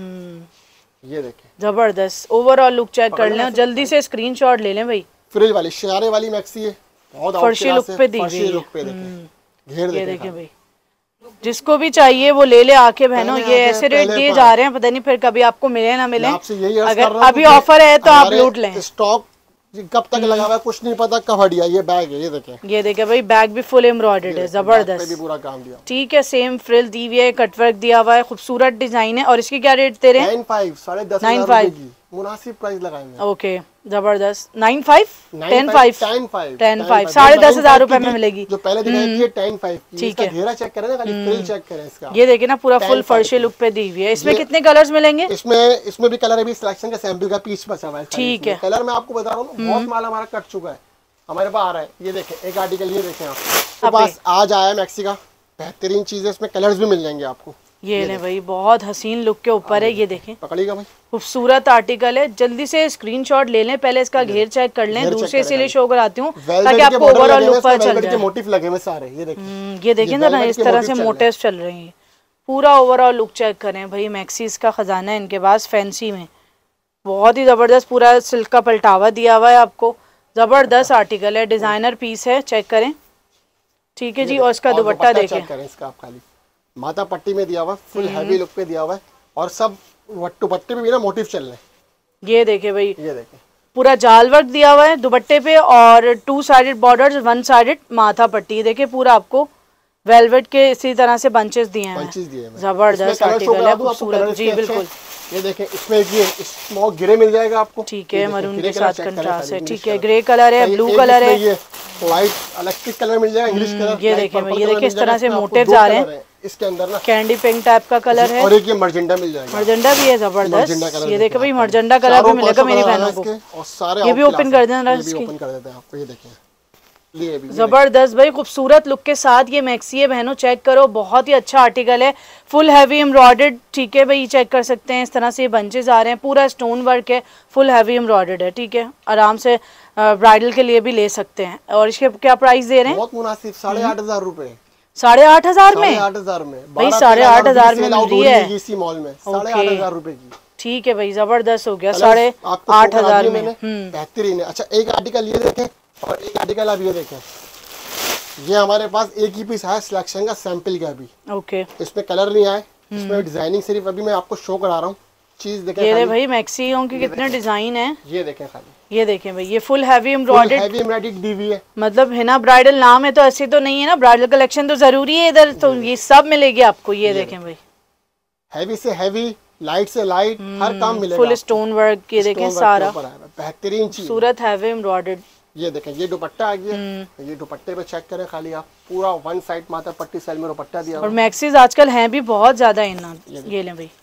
खाली, ये देखें, जबरदस्त। ओवरऑल लुक चेक कर लें, जल्दी से स्क्रीनशॉट ले लें भाई। फ्रिल वाली शरारे वाली मैक्सी है, बहुत फर्शी लुक पे दी हुई है। घेर ये देखें भाई, जिसको भी चाहिए वो ले ले आके बहनों। ये ऐसे रेट दिए जा रहे हैं, पता नहीं फिर कभी आपको मिले ना मिले। अगर अभी ऑफर है तो आप लूट लें। स्टॉक कब तक लगा हुआ है कुछ नहीं पता, कब हटिया। ये बैग है, ये देखें, ये देखें भाई, बैग भी फुल एम्ब्रॉयडर्ड है, जबरदस्त, पूरा काम दिया। ठीक है, सेम फ्रिल दी हुई है, कटवर्क दिया हुआ है, खूबसूरत डिजाइन है। और इसकी क्या रेट दे रहे हैं? नाइन फाइव, साढ़े दस नाइन फाइव मुनासिब प्राइस लगाएंगे। ओके, जबरदस्त। Nine five ten five five ten five ten five साढ़े दस हजार रुपए में मिलेगी। जो पहले दिखाई थी टेन फाइव की, ठीक इसका है। घेरा चेक करें ना, खाली फ्रिल चेक करें इसका। ये देखिए ना, पूरा फुल फर्शी लुक पे दी हुई है। इसमें कितने कलर्स मिलेंगे? इसमें इसमें भी कलर, अभी सिलेक्शन का सैंपल का पीस बचा हुआ है। ठीक है। कलर मैं आपको बता रहा हूँ, बहुत माल हमारा कट चुका है, हमारे पास आ रहा है। ये देखें एक आर्टिकल, ये देखें आप पास आज आया मैक्सी का, बेहतरीन चीज है, इसमें कलर्स भी मिल जाएंगे आपको। ये ले भाई, बहुत हसीन लुक के ऊपर है। ये देखें, पकड़िएगा भाई, खूबसूरत आर्टिकल है। जल्दी से स्क्रीनशॉट ले लें, पहले इसका घेर चेक कर लें। दूसरे से ले शो कराती हूँ ताकि आपको ओवरऑल लुक पता चल जाए। मोटिव लगे हुए सारे, ये देखिए, ये देखें ना, इस तरह से मोटिव चल रहे हैं। पूरा ओवरऑल लुक चेक करें भाई, मैक्सीज का खजाना है इनके पास फैंसी में। बहुत ही जबरदस्त, पूरा सिल्क का पलटावा दिया हुआ है आपको। जबरदस्त आर्टिकल है, डिजाइनर पीस है, चेक करें। ठीक है जी, और इसका दुपट्टा देखें, इसका आप खाली माथा पट्टी में दिया हुआ, फुल हैवी लुक पे दिया हुआ है, और सब दुपट्टे पे भी ना मोटिव चल रहे हैं। ये देखे भाई, ये देखे पूरा जाल वर्क दिया हुआ है दुपट्टे पे, और two sided border, one sided माथा पट्टी। देखिए पूरा आपको वेलवेट के इसी तरह से बंचेस दिए हैं। जबरदस्त आर्टिकल है, खूबसूरत। जी बिल्कुल, ये देखें, इसमें ये स्मोक ग्रे मिल जाएगा आपको। ठीक है, मरून के साथ कंट्रास्ट है। ठीक है, ग्रे कलर है, ब्लू कलर है, ये व्हाइट इलेक्ट्रिक कलर मिल जाएगा, इंग्लिश कलर। ये देखें भाई, ये देखिए इस तरह से मोटिव्स आ रहे हैं इसके अंदर ना, कैंडी पिंक टाइप का कलर है, और एक ये मर्जेंटा मिल जाएगा। मर्जेंटा भी है, जबरदस्त। ये देखिए भाई, मर्जेंटा कलर भी मिलेगा मेरी बहनों को। और सारे ये भी ओपन कर देना, ओपन कर देते हैं आपको। ये देखिए, जबरदस्त भाई, खूबसूरत लुक के साथ ये मैक्सी है बहनों, चेक करो। बहुत ही अच्छा आर्टिकल है, फुल हैवी एम्ब्रॉयडर्ड। ठीक है भाई, चेक कर सकते हैं, इस तरह से बंचेस आ रहे हैं, पूरा स्टोन वर्क है, फुल हैवी एम्ब्रॉयडर्ड है। ठीक है, आराम से ब्राइडल के लिए भी ले सकते हैं। और इसके क्या प्राइस दे रहे हैं? बहुत मुनासिब, साढ़े आठ हजार रूपए। साढ़े आठ हजार में? आठ हजार में भाई, साढ़े आठ हजार में मिल रही है इसी मॉल में, साढ़े आठ हजार रूपए की। ठीक है भाई, जबरदस्त हो गया, साढ़े आठ हजार में बेहतरीन है। अच्छा, एक आर्टिकल ये देखें, और एक आर्टिकल आप ये देखें, ये हमारे पास एक ही पीस है सिलेक्शन का सैंपल का भी। ओके, इसमें कलर नहीं आए, इसमें डिजाइनिंग सिर्फ अभी मैं आपको शो करा रहा हूँ। चीज देखें, ये भाई मैक्सियों के कितने डिजाइन है, ये देखें खाली। ये देखें भाई, ये full heavy embroidered, heavy embroidered दी हुई है। मतलब है ना, ब्राइडल नाम है तो ऐसे तो नहीं है ना, ब्राइडल कलेक्शन तो जरूरी है इधर, तो ये सब मिलेगी आपको। ये देखें भाई, हैवी से हैवी, लाइट से लाइट, हर काम मिलेगा। फुल स्टोन वर्क, ये देखें सारा बेहतरीन चीज, सूरत हैवी एम्ब्रॉयडर्ड। ये देखें, ये दुपट्टा आ गया, ये दुपट्टे पे चेक करें खाली आप, पूरा वन साइड माथा पट्टी स्टाइल में दुपट्टा दिया। और मैक्सीज आजकल हैं भी बहुत ज्यादा इन। ये लें भाई,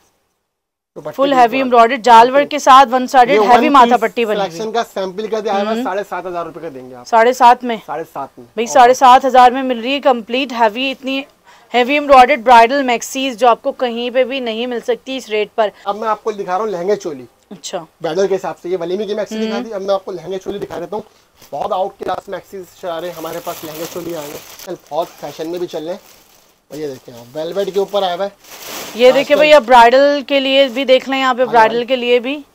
फुल हैवी एम्ब्रॉयडर्ड जाल वर्क के साथ, वन साइडेड हैवी माथा पट्टी बनी। सिलेक्शन का सैंपल का दिया है, साढ़े सात हजार रुपए का देंगे आप। साढ़े सात में? साढ़े सात में भाई, साढ़े सात हजार में मिल रही है कंप्लीट हैवी, इतनी हैवी एम्ब्रॉयडर्ड ब्राइडल मैक्सीज जो आपको कहीं पे भी नहीं मिल सकती इस रेट पर। अब मैं आपको दिखा रहा हूँ लहंगे चोली। अच्छा, ब्राइडल के हिसाब से ये वलीमी की मैक्सी दिखा दी, अब मैं आपको लहंगे चोली दिखा देता हूँ। बहुत आउट क्लास मैक्सीज आ रहे हैं हमारे पास, लहंगे चोली आए हैं, बहुत फैशन में भी चल रहे हैं। और ये देखिए आप, वेलवेट के ऊपर आया हुआ है। ये देखिए भैया, ब्राइडल के लिए भी देख लें, यहाँ पे ब्राइडल के लिए भी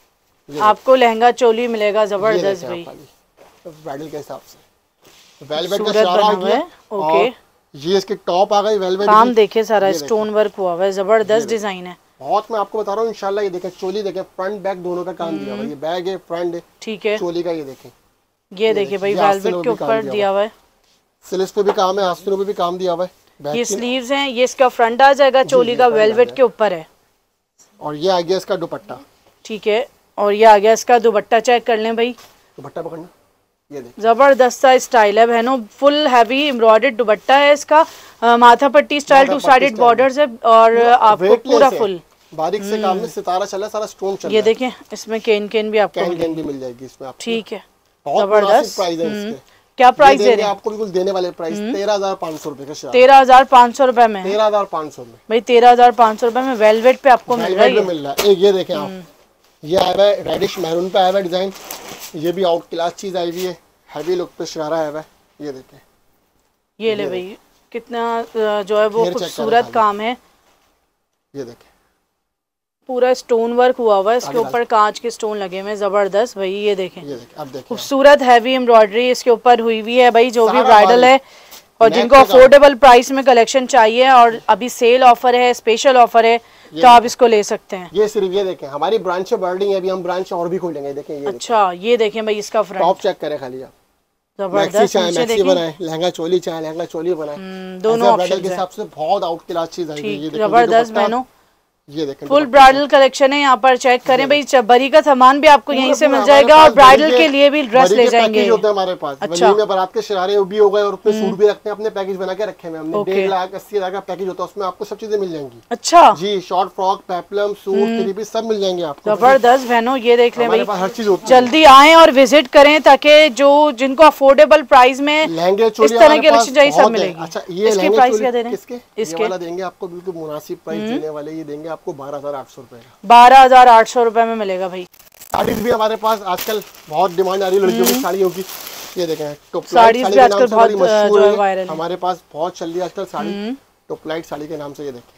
आपको लहंगा चोली मिलेगा। जबरदस्त भाई, ब्राइडल के हिसाब से वेलवेट का शरारा हो गया। ओके, ये इसकी टॉप आ गई वेलवेट, काम देखिए सारा स्टोन वर्क हुआ हुआ है, जबरदस्त डिजाइन है। बहुत मैं आपको बता रहा हूँ इंशाल्लाह। ये देखें चोली, देखें फ्रंट बैक दोनों का काम दिया हुआ है, ये बैग है, फ्रंट है। ठीक है, चोली का ये देखें, ये देखिए भाई, वेलवेट के ऊपर दिया हुआ है, स्लीव्स पे भी काम है, आस्तीनों पे भी काम दिया हुआ है। ये स्लीव्स हैं, ये इसका फ्रंट आ जाएगा, चोली का वेलवेट के ऊपर है। और ये आ गया इसका दुपट्टा। ठीक है, और ये आ गया इसका दुपट्टा, चेक कर लें भाई, दुपट्टा पकड़ना, ये देख, जबरदस्त सा स्टाइल है बहनों, फुल हैवी एम्ब्रॉयडर्ड दुपट्टा है इसका, माथा पट्टी स्टाइल, टू साइडेड बॉर्डर्स है, और आपको पूरा फुल बारीक से काम में सितारा चला, सारा स्टोन चला। ये देखें, इसमें केन केन भी आपको केन केन भी मिल जाएगी इसमें आपको। ठीक है, जबरदस्त प्राइस है इसके। क्या प्राइस दे रहे हैं आपको? बिल्कुल देने वाले प्राइस तेरह हजार पाँच सौ रुपए का। तेरह हजार पाँच सौ रुपए में, तेरह हजार पाँच सौ में भाई, तेरह हजार पाँच सौ रुपए में वेलवेट पे आपको मिल रहा है। मिल रहा है। एक ये देखें आप, ये आया हुआ है रेडिश मैरून पे आया हुआ है डिजाइन, ये भी आउट क्लास चीज आई हुई है, हैवी लुक पे शरारा आया हुआ है। ये देखें, ये ले भाई, कितना जो है वो खूबसूरत काम है। ये देखें, पूरा स्टोन वर्क हुआ हुआ है, इसके ऊपर कांच के स्टोन लगे हुए हैं, जबरदस्त भाई। ये देखें, ये देखें, अब देखें, खूबसूरत हैवी एम्ब्रॉयडरी इसके ऊपर हुई हुई है भाई। जो भी ब्राइडल है और जिनको अफोर्डेबल प्राइस में कलेक्शन चाहिए, और अभी सेल ऑफर है, स्पेशल ऑफर है, तो आप इसको ले सकते हैं। ये सिर्फ ये देखें, हमारी ब्रांच बर्डिंग है, अभी हम ब्रांच और भी खोलेंगे। देखें, ये अच्छा, ये देखें भाई, इसका फ्रंट टॉप चेक करें खाली आप, जबरदस्त, बनाए लहंगा चोली चाहे लहंगा चोली बनाए, दोनों ऑप्शन के हिसाब से बहुत आउट क्लास चीज आई है। जबरदस्त बहनों, ये देखें फुल ब्राइडल कलेक्शन है, यहाँ पर चेक करें भाई। बरी का सामान भी आपको यहीं से मिल जाएगा और ब्राइडल के लिए भी ड्रेस ले जाएंगे होते हैं हमारे पास। अच्छा, में बारात के शरारे भी हो गए और उसमें सूट भी रखते हैं, अपने पैकेज बना के रखे हैं हमने। डेढ़ लाख अस्सी हजार का पैकेज होता है, उसमें आपको सब चीजें मिल जाएंगी। अच्छा जी, short frock, peplum, suit, three piece सब मिल जाएंगे आपको। जबरदस्त बहनों, ये देख लें भाई, हर चीज जल्दी आए और विजिट करें ताकि जो जिनको अफोर्डेबल प्राइस में लहंगे इस तरह के कलेक्शन चाहिए सब मिलेगी। अच्छा, ये इसके प्राइस क्या दे रहे हैं? इसके वाला देंगे आपको बिल्कुल मुनासिब प्राइस देने वाले, ये देंगे आपको बारह हजार आठ सौ रुपए का। बारह हजार आठ सौ रुपए में मिलेगा भाई। साड़ीज भी हमारे पास आजकल बहुत डिमांड आ रही है लड़कियों की साड़ियों की। ये देखें, टॉप साड़ीज भी आजकल बहुत जो है वायरल हमारे पास बहुत चल रही है आजकल साड़ी, टॉप लाइट साड़ी के नाम से। ये देखें,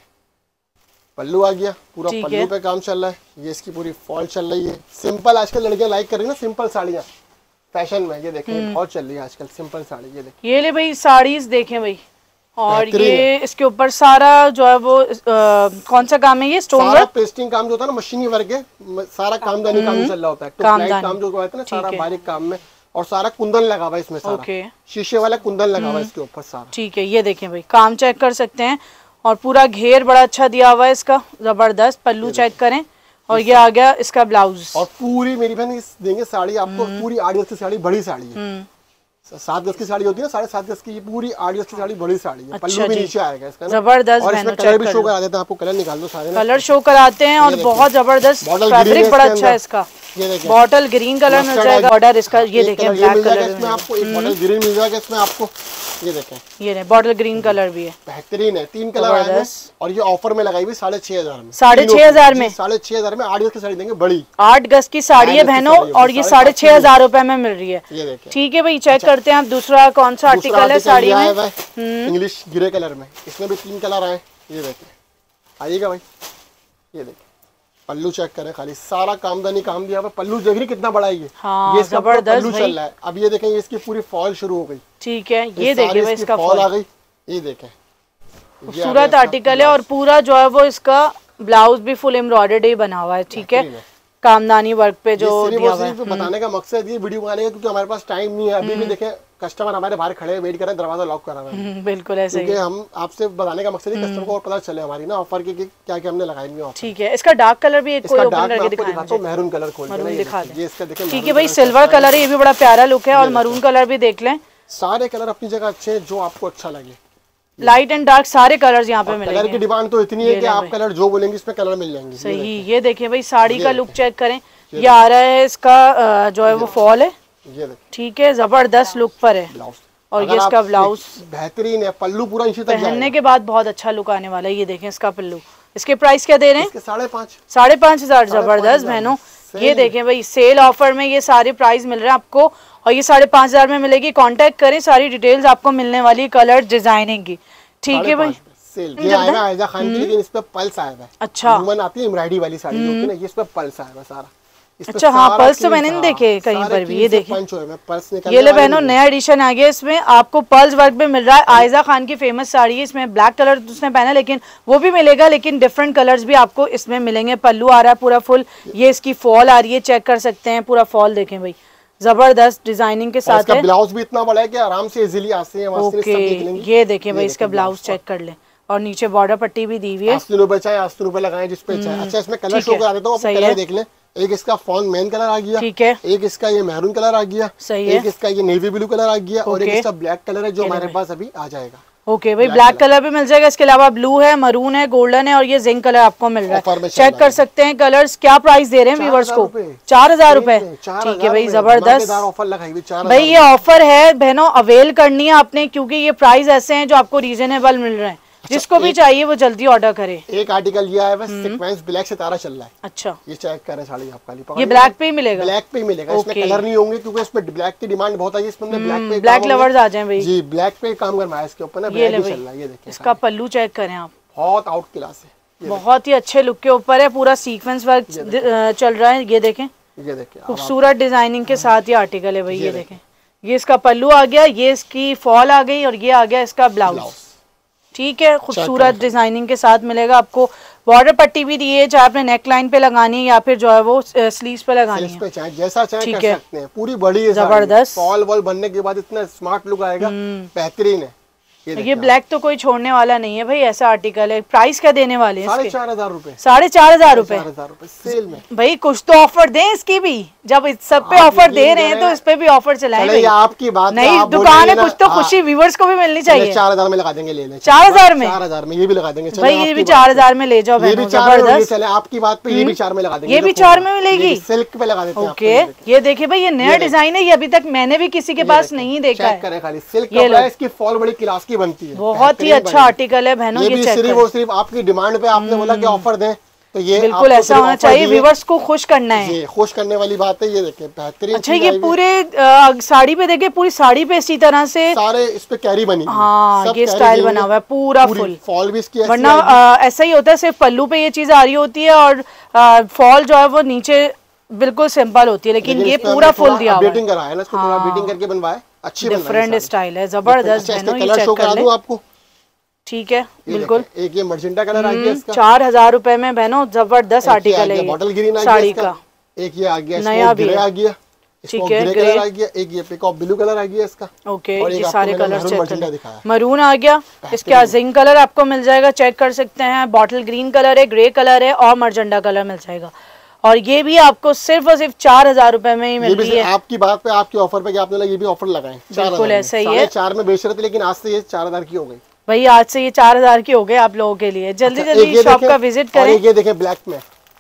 पल्लू आ गया, पूरा पल्लू पे काम चल रहा है। ये इसकी पूरी फॉल चल रही है। सिंपल आजकल लड़कियां लाइक कर रही है ना, सिंपल साड़ियां फैशन में। ये देखें, बहुत चल रही है आजकल सिंपल साड़ी। ये देखें, ये ले भाई साड़ीज देखें भाई। और ये इसके ऊपर सारा जो है वो आ, कौन सा काम है ये? स्टोन वर्क, पेस्टिंग काम जो होता है ना, मशीनी वर्क है, सारा कामदानी काम चल रहा होता है। काम, काम जो होता है ना, सारा बारीक काम में, और सारा कुंदन लगा हुआ है इसमें, सारा शीशे वाला कुंदन लगा हुआ है इसके ऊपर सारा। ठीक है, ये देखें भाई, काम चेक कर सकते हैं और पूरा घेर बड़ा अच्छा दिया हुआ है इसका, जबरदस्त। पल्लू चेक करें और ये आ गया इसका ब्लाउज। और पूरी मेरी बहन देंगे साड़ी आपको, पूरी आठ गज की साड़ी, बड़ी साड़ी है। सात गज की साड़ी होती है ना, साढ़े सात गज की, ये पूरी आठ गज की साड़ी बड़ी साड़ी है। अच्छा, पल्लू भी नीचे आएगा इसका, जबरदस्त। और इसमें कलर भी शो करा देते हैं आपको, कलर निकाल दो सारे कलर शो कराते हैं और बहुत जबरदस्त फैब्रिक बड़ा अच्छा है इसका। ये देखिए, बॉटल ग्रीन कलर मिल जाएगा, बॉर्डर इसका ये देखें ब्लैक कलर इसमें आपको, एक बॉटल ग्रीन मिल जाएगा इसमें आपको। ये देखें, ये बॉटल ग्रीन कलर भी है, बेहतरीन है। तीन कलर आए हैं और ये ऑफर में लगाई हुई साढ़े छह हजार में। साढ़े छह हजार में साढ़े छह हजार में आठ गज की साड़ी देंगे, बड़ी आठ गज की साड़ी है बहनों, और ये साढ़े छह हजार रुपए में मिल रही है। ये देखिए, ठीक है भाई, चेक करते हैं आप दूसरा कौन सा आर्टिकल है साड़ी में। इंग्लिश ग्रे कलर में, इसमें भी तीन कलर आए। ये देखिए, आइएगा भाई। ये देखिए, पल्लू चेक करें, खाली सारा कामदानी काम दिया हुआ। पल्लू देख रही कितना बड़ा है ये। हाँ, ये जबरदस्त पल्लू चल रहा है। अब ये देखें, इसकी पूरी फॉल शुरू हो गई। ठीक है, ये देखिए भाई, इसका फॉल आ गई। ये देखें, खूबसूरत आर्टिकल है और पूरा जो है वो इसका ब्लाउज भी फुल एम्ब्रॉयडरी बना हुआ है। ठीक है, कामदानी वर्क पे जो दिया हुआ है। बताने का मकसद ये वीडियो बनाने का, क्योंकि हमारे पास टाइम नहीं है अभी भी। देखें, कस्टमर हमारे बाहर खड़े वेट कर रहे हैं, दरवाजा लॉक करा हुआ है। बिल्कुल ऐसे ही, क्योंकि हम आपसे बताने का मकसद है कस्टमर को और पता चले हमारी ना ऑफर की क्या क्या हमने लगाई हुई है। ठीक है, इसका डार्क कलर भी एक कोई ओपन करके दिखाएं मुझे। मैरून कलर खोल के दिखा दें। ये इसका देखें, ठीक है भाई, सिल्वर कलर है, ये भी बड़ा प्यारा लुक है। और मरून कलर भी देख लें, सारे कलर अपनी जगह अच्छे हैं, जो आपको अच्छा लगे। लाइट एंड डार्क सारे कलर्स यहाँ पे मिलेंगे। कलर की डिमांड तो इतनी है कि आप कलर जो बोलेंगे इसमें कलर मिल जाएंगे। सही, ये देखिए भाई, साड़ी का लुक चेक करें। ये आ रहा है इसका जो है वो फॉल है। ठीक है, जबरदस्त लुक पर है। और ये इसका ब्लाउज बेहतरीन है, पल्लू पूरा नीचे तक पहनने के बाद बहुत अच्छा लुक आने वाला है। ये देखें इसका पल्लू। इसके प्राइस क्या दे रहे हैं? साढ़े पाँच साढ़े पाँच हजार जबरदस्त बहनों। ये देखें भाई, सेल ऑफर में ये सारे प्राइस मिल रहे हैं आपको, और ये साढ़े पाँच हजार में मिलेगी। कांटेक्ट करें, सारी डिटेल्स आपको मिलने वाली, कलर डिजाइनिंग की। ठीक है भाई, सेल ये आएगा आयजा खान की, लेकिन इस पे पल्स आया है। अच्छा, आती है एम्ब्रॉयडरी वाली साड़ी जो होती है ना, ये इस पे पल्स आया है सारा। अच्छा हाँ, पल्स तो मैंने नहीं देखे कहीं पर भी। ये देखें, ये ले बहनों, नया एडिशन आ गया, इसमें आपको पल्स वर्क भी मिल रहा है। आयजा खान की फेमस साड़ी है, इसमें ब्लैक कलर उसने पहना, लेकिन वो भी मिलेगा, लेकिन डिफरेंट कलर्स भी आपको इसमें मिलेंगे। पल्लू आ रहा है पूरा फुल, ये इसकी फॉल आ रही है, चेक कर सकते हैं। पूरा फॉल देखें भाई, जबरदस्त डिजाइनिंग के साथ है। ब्लाउज भी इतना बड़ा है कि आराम से इजीली आते हैं। ओके, ये देखें भाई, इसका ब्लाउज चेक कर ले, और नीचे बॉर्डर पट्टी भी दी हुई है। अस्सी रुपए चाहे अस्सी रुपए लगाए जिसपे चाहे। अच्छा, इसमें कलर शो करा देता हूँ, कलर देख लें। एक इसका फॉन मैन कलर आ गया, ठीक है। एक इसका ये मैरून कलर आ गया, सही है। एक इसका ये नेवी ब्लू कलर आ गया, और एक इसका ब्लैक कलर है जो हमारे पास अभी आ जाएगा। ओके भाई, ब्लैक कलर भी मिल जाएगा। इसके अलावा ब्लू है, मरून है, गोल्डन है, और ये जिंक कलर आपको मिल रहा है। चेक कर सकते हैं कलर्स। क्या प्राइस दे रहे हैं व्यूअर्स को? चार हजार रूपए। ठीक है भाई, जबरदस्त ऑफर लगाई हुई भाई। ये ऑफर है बहनों, अवेल करनी है आपने, क्योंकि ये प्राइस ऐसे हैं जो आपको रीजनेबल मिल रहे हैं। जिसको भी चाहिए वो जल्दी ऑर्डर करे। एक आर्टिकल ये है, सीक्वेंस ब्लैक सितारा चल रहा है। अच्छा, ये चेक करें साड़ी आपका, ये ब्लैक पे ही मिलेगा। ब्लैक पे ही मिलेगा, इसमें कलर नहीं होंगे, क्योंकि इसमें ब्लैक की डिमांड बहुत है। इसमें ब्लैक पे ब्लैक लवर्स आ जाए भाई। जी, ब्लैक पे काम करना है इसके ऊपर ना, ब्लैक ही चल रहा है। ये देखिए, इसका पल्लू चेक करें आप, बहुत आउट क्लास है, बहुत ही अच्छे लुक के ऊपर है। पूरा सीक्वेंस वर्क चल रहा है। ये देखें, ये देखिए, खूबसूरत डिजाइनिंग के साथ ये आर्टिकल है भाई। ये देखें, ये इसका पल्लू आ गया, ये इसकी फॉल आ गई, और ये आ गया इसका ब्लाउज। ठीक है, खूबसूरत डिजाइनिंग के साथ मिलेगा आपको। बॉर्डर पट्टी भी दी है, चाहे आपने नेक लाइन पे लगानी है या फिर जो है वो स्लीव्स पे लगानी है, चाहे जैसा चाहे कर सकते हैं। पूरी बड़ी है, जबरदस्त। फॉल वॉल बनने के बाद इतना स्मार्ट लुक आएगा, बेहतरीन है। ये ब्लैक तो कोई छोड़ने वाला नहीं है भाई, ऐसा आर्टिकल है। प्राइस क्या देने वाले हैं? साढ़े चार हजार रूपए साढ़े चार हजार रूपए सेल में। भाई कुछ तो ऑफर दें इसकी भी, जब इस सब पे ऑफर दे रहे हैं तो इस पे भी ऑफर चलाएं। आपकी बात नहीं, दुकान है, कुछ तो खुशी व्यूवर्स को भी मिलनी चाहिए। चार हजार में लगा देंगे, ले लें चार हजार में, चार हजार में ये भी लगा देंगे भाई, ये भी चार हजार में ले जाओ, जबरदस्त। चले आपकी बात पे ये भी चार में लगा देंगे, ये भी चार में मिलेगी, सिल्क पे लगा देते हैं। ओके, ये देखिए भाई, ये नया डिजाइन है, ये अभी तक मैंने भी किसी के पास नहीं देखा है। खाली सिल्क कपड़ा है, इसकी फॉल बड़ी क्लास की बनती है, बहुत ही अच्छा आर्टिकल है बहनों। ये सिर्फ और सिर्फ आपकी डिमांड पे आपने बोला कि ऑफर दें, तो ये बिल्कुल ऐसा होना चाहिए, व्यूअर्स को खुश करना है, ये खुश करने वाली बात है। ये देखिए बेहतरीन। अच्छा, ये पूरे साड़ी पे देखिए, पूरी साड़ी पे इसी तरह से सारे इस पे कैरी बनी, हाँ, ये स्टाइल बना हुआ है पूरा फुल। फॉल भी इसकी, वरना ऐसा ही होता है, सिर्फ पल्लू पे ये चीज आ रही होती है और फॉल जो है वो नीचे बिल्कुल सिंपल होती है, लेकिन ये पूरा फुल दिया हुआ है। बीटिंग कराया है ना, इसको थोड़ा बीटिंग करके बनवाया, अच्छी डिफरेंट स्टाइल है, जबरदस्त बहनों। ये चेक कर लें आपको, ठीक है, बिल्कुल। एक ये मर्जेंटा कलर आ गया इसका, चार हजार रुपए में बहनों, जबरदस्त आर्टिकल है, बॉटल ग्रीन साड़ी का। एक ये आ गया नया भी आ गया, ठीक है, ग्रे कलर आ गया। एक ये पिकॉक ब्लू कलर आ गया इसका, ओके। ये सारे कलर चेक कर, मरून आ गया, इसका जिंक कलर आपको मिल जाएगा, चेक कर सकते हैं। बॉटल ग्रीन कलर है, ग्रे कलर है और मर्जेंटा कलर मिल जाएगा, और ये भी आपको सिर्फ और सिर्फ चार हजार रुपए में ही मिल रही है। आपकी बात पे, आपके ऑफर पे, आपने ये भी ऑफर लगाए, बिल्कुल ऐसा ही है। चार में बेच रहे थे, लेकिन आज से ये चार हजार की हो गई भाई, आज से ये चार हजार की हो गए आप लोगों के लिए। जल्दी जल्दी शॉप का विजिट करें। ये देखें ब्लैक में,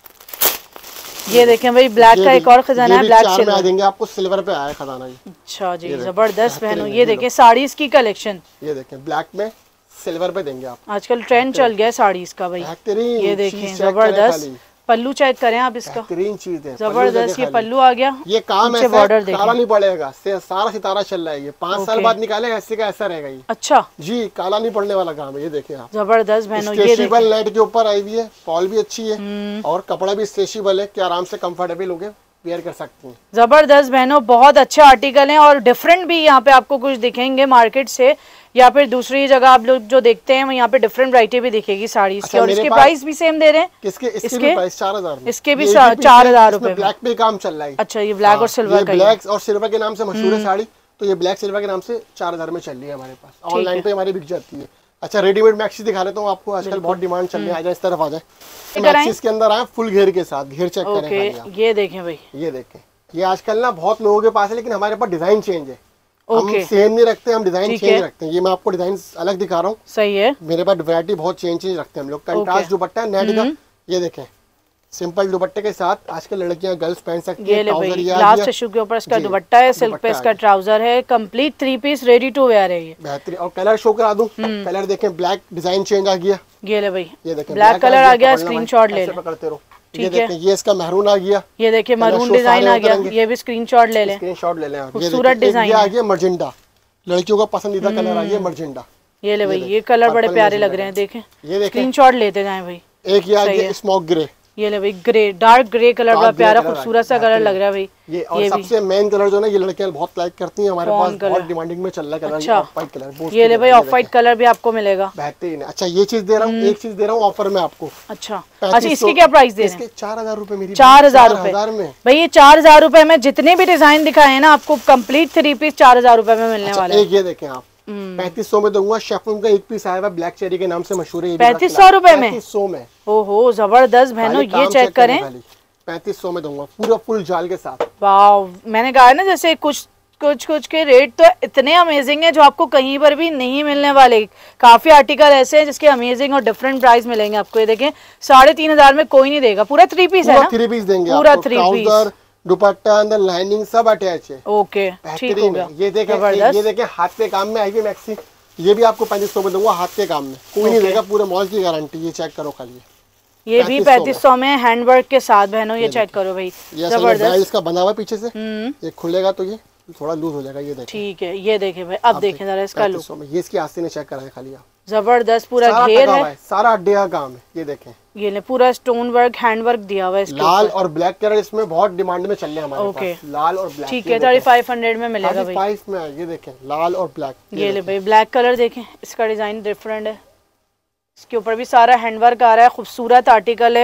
ये देखें भाई, ब्लैक का एक और खजाना है, ब्लैक सिल्वर में आ देंगे आपको, सिल्वर पे आया खजाना ये। अच्छा जी, जबरदस्त बहनों। ये देखें साड़ीज की कलेक्शन, ये देखें ब्लैक में सिल्वर पे देंगे आप। आजकल ट्रेंड चल गया है साड़ीज का भाई, ये देखें जबरदस्त। पल्लू चेक करें आप इसका, बेहतरीन चीज है, जबरदस्त। ये पल्लू आ गया, ये काम ऐसा बॉर्डर काला नहीं पड़ेगा, सारा सितारा चल रहा है, ये पाँच साल बाद निकालेगा, ऐसे का ऐसा रहेगा ये। अच्छा जी, काला नहीं पड़ने वाला काम है, ये देखें आप, जबरदस्त बहनों। ये स्ट्रेचेबल नेट के ऊपर आई हुई है, फॉल भी अच्छी है और कपड़ा भी स्ट्रेचेबल है कि आराम से कंफर्टेबल हो गए वेयर कर सकती हैं। जबरदस्त बहनों, बहुत अच्छे आर्टिकल हैं और डिफरेंट भी यहाँ पे आपको कुछ दिखेंगे मार्केट से, या फिर दूसरी जगह आप लोग जो देखते हैं यहाँ पे डिफरेंट वैरायटी भी दिखेगी साड़ी की। और इसके प्राइस भी सेम दे रहे हैं। किसके? इसके, इसके भी प्राइस चार हजार, इसके भी चार हजार रूपए। ब्लैक पे काम चल रहा है। अच्छा, ये ब्लैक और सिल्वर का, ब्लैक और सिल्वर के नाम से मशहूर है साड़ी, तो ये ब्लैक सिल्वर के नाम से चार हजार में चल रही है हमारे पास, ऑनलाइन पे हमारी बिक जाती है। अच्छा, रेडीमेड मैक्सी दिखा देता हूँ आपको, आजकल बहुत डिमांड चल रही है। आ जाए इस तरफ, आ जाए मैक्सीज के अंदर आए, फुल घेर के साथ, घेर चेक करें। ये देखें भाई, ये देखें, ये आजकल ना बहुत लोगों के पास है, लेकिन हमारे पास डिजाइन चेंज है, हम सेम नहीं रखते, हम डिजाइन चेंज रखते हैं। ये मैं आपको डिजाइन अलग दिखा रहा हूँ, सही है। मेरे पास वैरायटी बहुत चेंज चेंज रखते हैं हम लोग। कंट्रास्ट दुपट्टा है नेट का, ये देखें सिंपल दुपट्टे के साथ आजकल लड़कियां गर्ल्स पहन सकती हैं। ट्राउजर ये लास्ट टिश्यू के ऊपर इसका दुपट्टा है, सिल्क पे इसका ट्राउजर है, complete three piece ready to wear है ये। बेहतरीन। और कलर शो करा दूं, कलर देखें, ब्लैक डिजाइन चेंज आ गया, ये ले भाई, ये देखें ब्लैक कलर आ गया, स्क्रीनशॉट ले लें, पकड़ते रहो। ये देखें, ये इसका मैरून आ गया, ये देखिए मैरून डिजाइन आ गया, ये भी स्क्रीनशॉट ले लें, स्क्रीनशॉट ले लें। खूबसूरत डिजाइन आ गया, मर्जेंटा, लड़कियों का पसंदीदा कलर आ गया मर्जेंटा। ये ले भाई, ये कलर बड़े प्यारे लग रहे हैं, देखें, ये देखें, स्क्रीनशॉट लेते जाएं भाई। एक ये आ गया स्मोक ग्रे, ये ले भाई ग्रे, डार्क ग्रे कलर, बड़ा प्यारा खूबसूरत सा कलर लग रहा है भाई। ये और ये सबसे मेन कलर जो ना, ये लड़कियां बहुत लाइक करती हैं, हमारे पास बहुत डिमांडिंग में चल रहा है कलर। अच्छा, ऑफ व्हाइट कलर, ये ले भाई ऑफ व्हाइट कलर भी आपको मिलेगा, बेहतरीन है। अच्छा, ये चीज दे रहा हूँ, एक चीज दे रहा हूँ ऑफर में आपको। अच्छा अच्छा, इसकी क्या प्राइस दे रहे हैं? चार हजार रूपए मेरी, चार हजार रूपए में भाई। ये चार हजार रूपए में जितने भी डिजाइन दिखाए हैं ना आपको, कंप्लीट थ्री पीस चार हजार रूपए में मिलने वाले। एक ये देखें आप, पैंतीस सौ में दूंगा। शेफून का एक पीस आया हुआ, ब्लैक चेरी के नाम से मशहूर है, पैंतीस सौ रूपए में। पैंतीस सौ में, ओहो जबरदस्त बहनों, ये चेक करें, पैंतीस सौ में दूंगा पूरा फुल जाल के साथ। वाव, मैंने कहा ना जैसे कुछ कुछ कुछ के रेट तो इतने अमेजिंग है जो आपको कहीं पर भी नहीं मिलने वाले। काफी आर्टिकल ऐसे हैं जिसके अमेजिंग और डिफरेंट प्राइस मिलेंगे आपको। ये देखें, साढ़े तीन हजार में कोई नहीं देगा, पूरा थ्री पीस है ना, थ्री पीस देंगे, पूरा थ्री पीस, दुपट्टा अंदर लाइनिंग सब अटैच है। ओके, ठीक हो गया। ये देखें, ये देखें हाथ के काम में आई हुई मैक्सी, ये भी आपको पैंतीस सौ में दूंगा, हाथ के काम में, कोई नहीं देगा, पूरे मॉल की गारंटी। ये चेक करो खाली, ये भी पैंतीस सौ में हैंडवर्क के साथ बहनों, ये चेक करो भाई, जबरदस्त। इसका बना हुआ पीछे से, ये खुलेगा तो ये थोड़ा लूज हो जाएगा, ये देखें। ठीक है, ये देखें भाई, अब देखें जरा इसका लुक, ये इसकी आस्तीन ने चेक करा है खाली आप, जबरदस्त पूरा घेर है, सारा अड्डे का काम है। ये देखें, ये ले पूरा स्टोन वर्क हैंड वर्क दिया हुआ है इसके लाल और ब्लैक कलर इसमें बहुत डिमांड में चल रहे हैं हमारे पास, लाल और ब्लैक। ठीक है, थर्टी फाइव हंड्रेड में मिलेगा भाई, फाइव में। ये देखें लाल और ब्लैक, ये ले भाई ब्लैक कलर देखें, इसका डिजाइन डिफरेंट है, इसके ऊपर भी सारा हैंडवर्क आ रहा है, खूबसूरत आर्टिकल है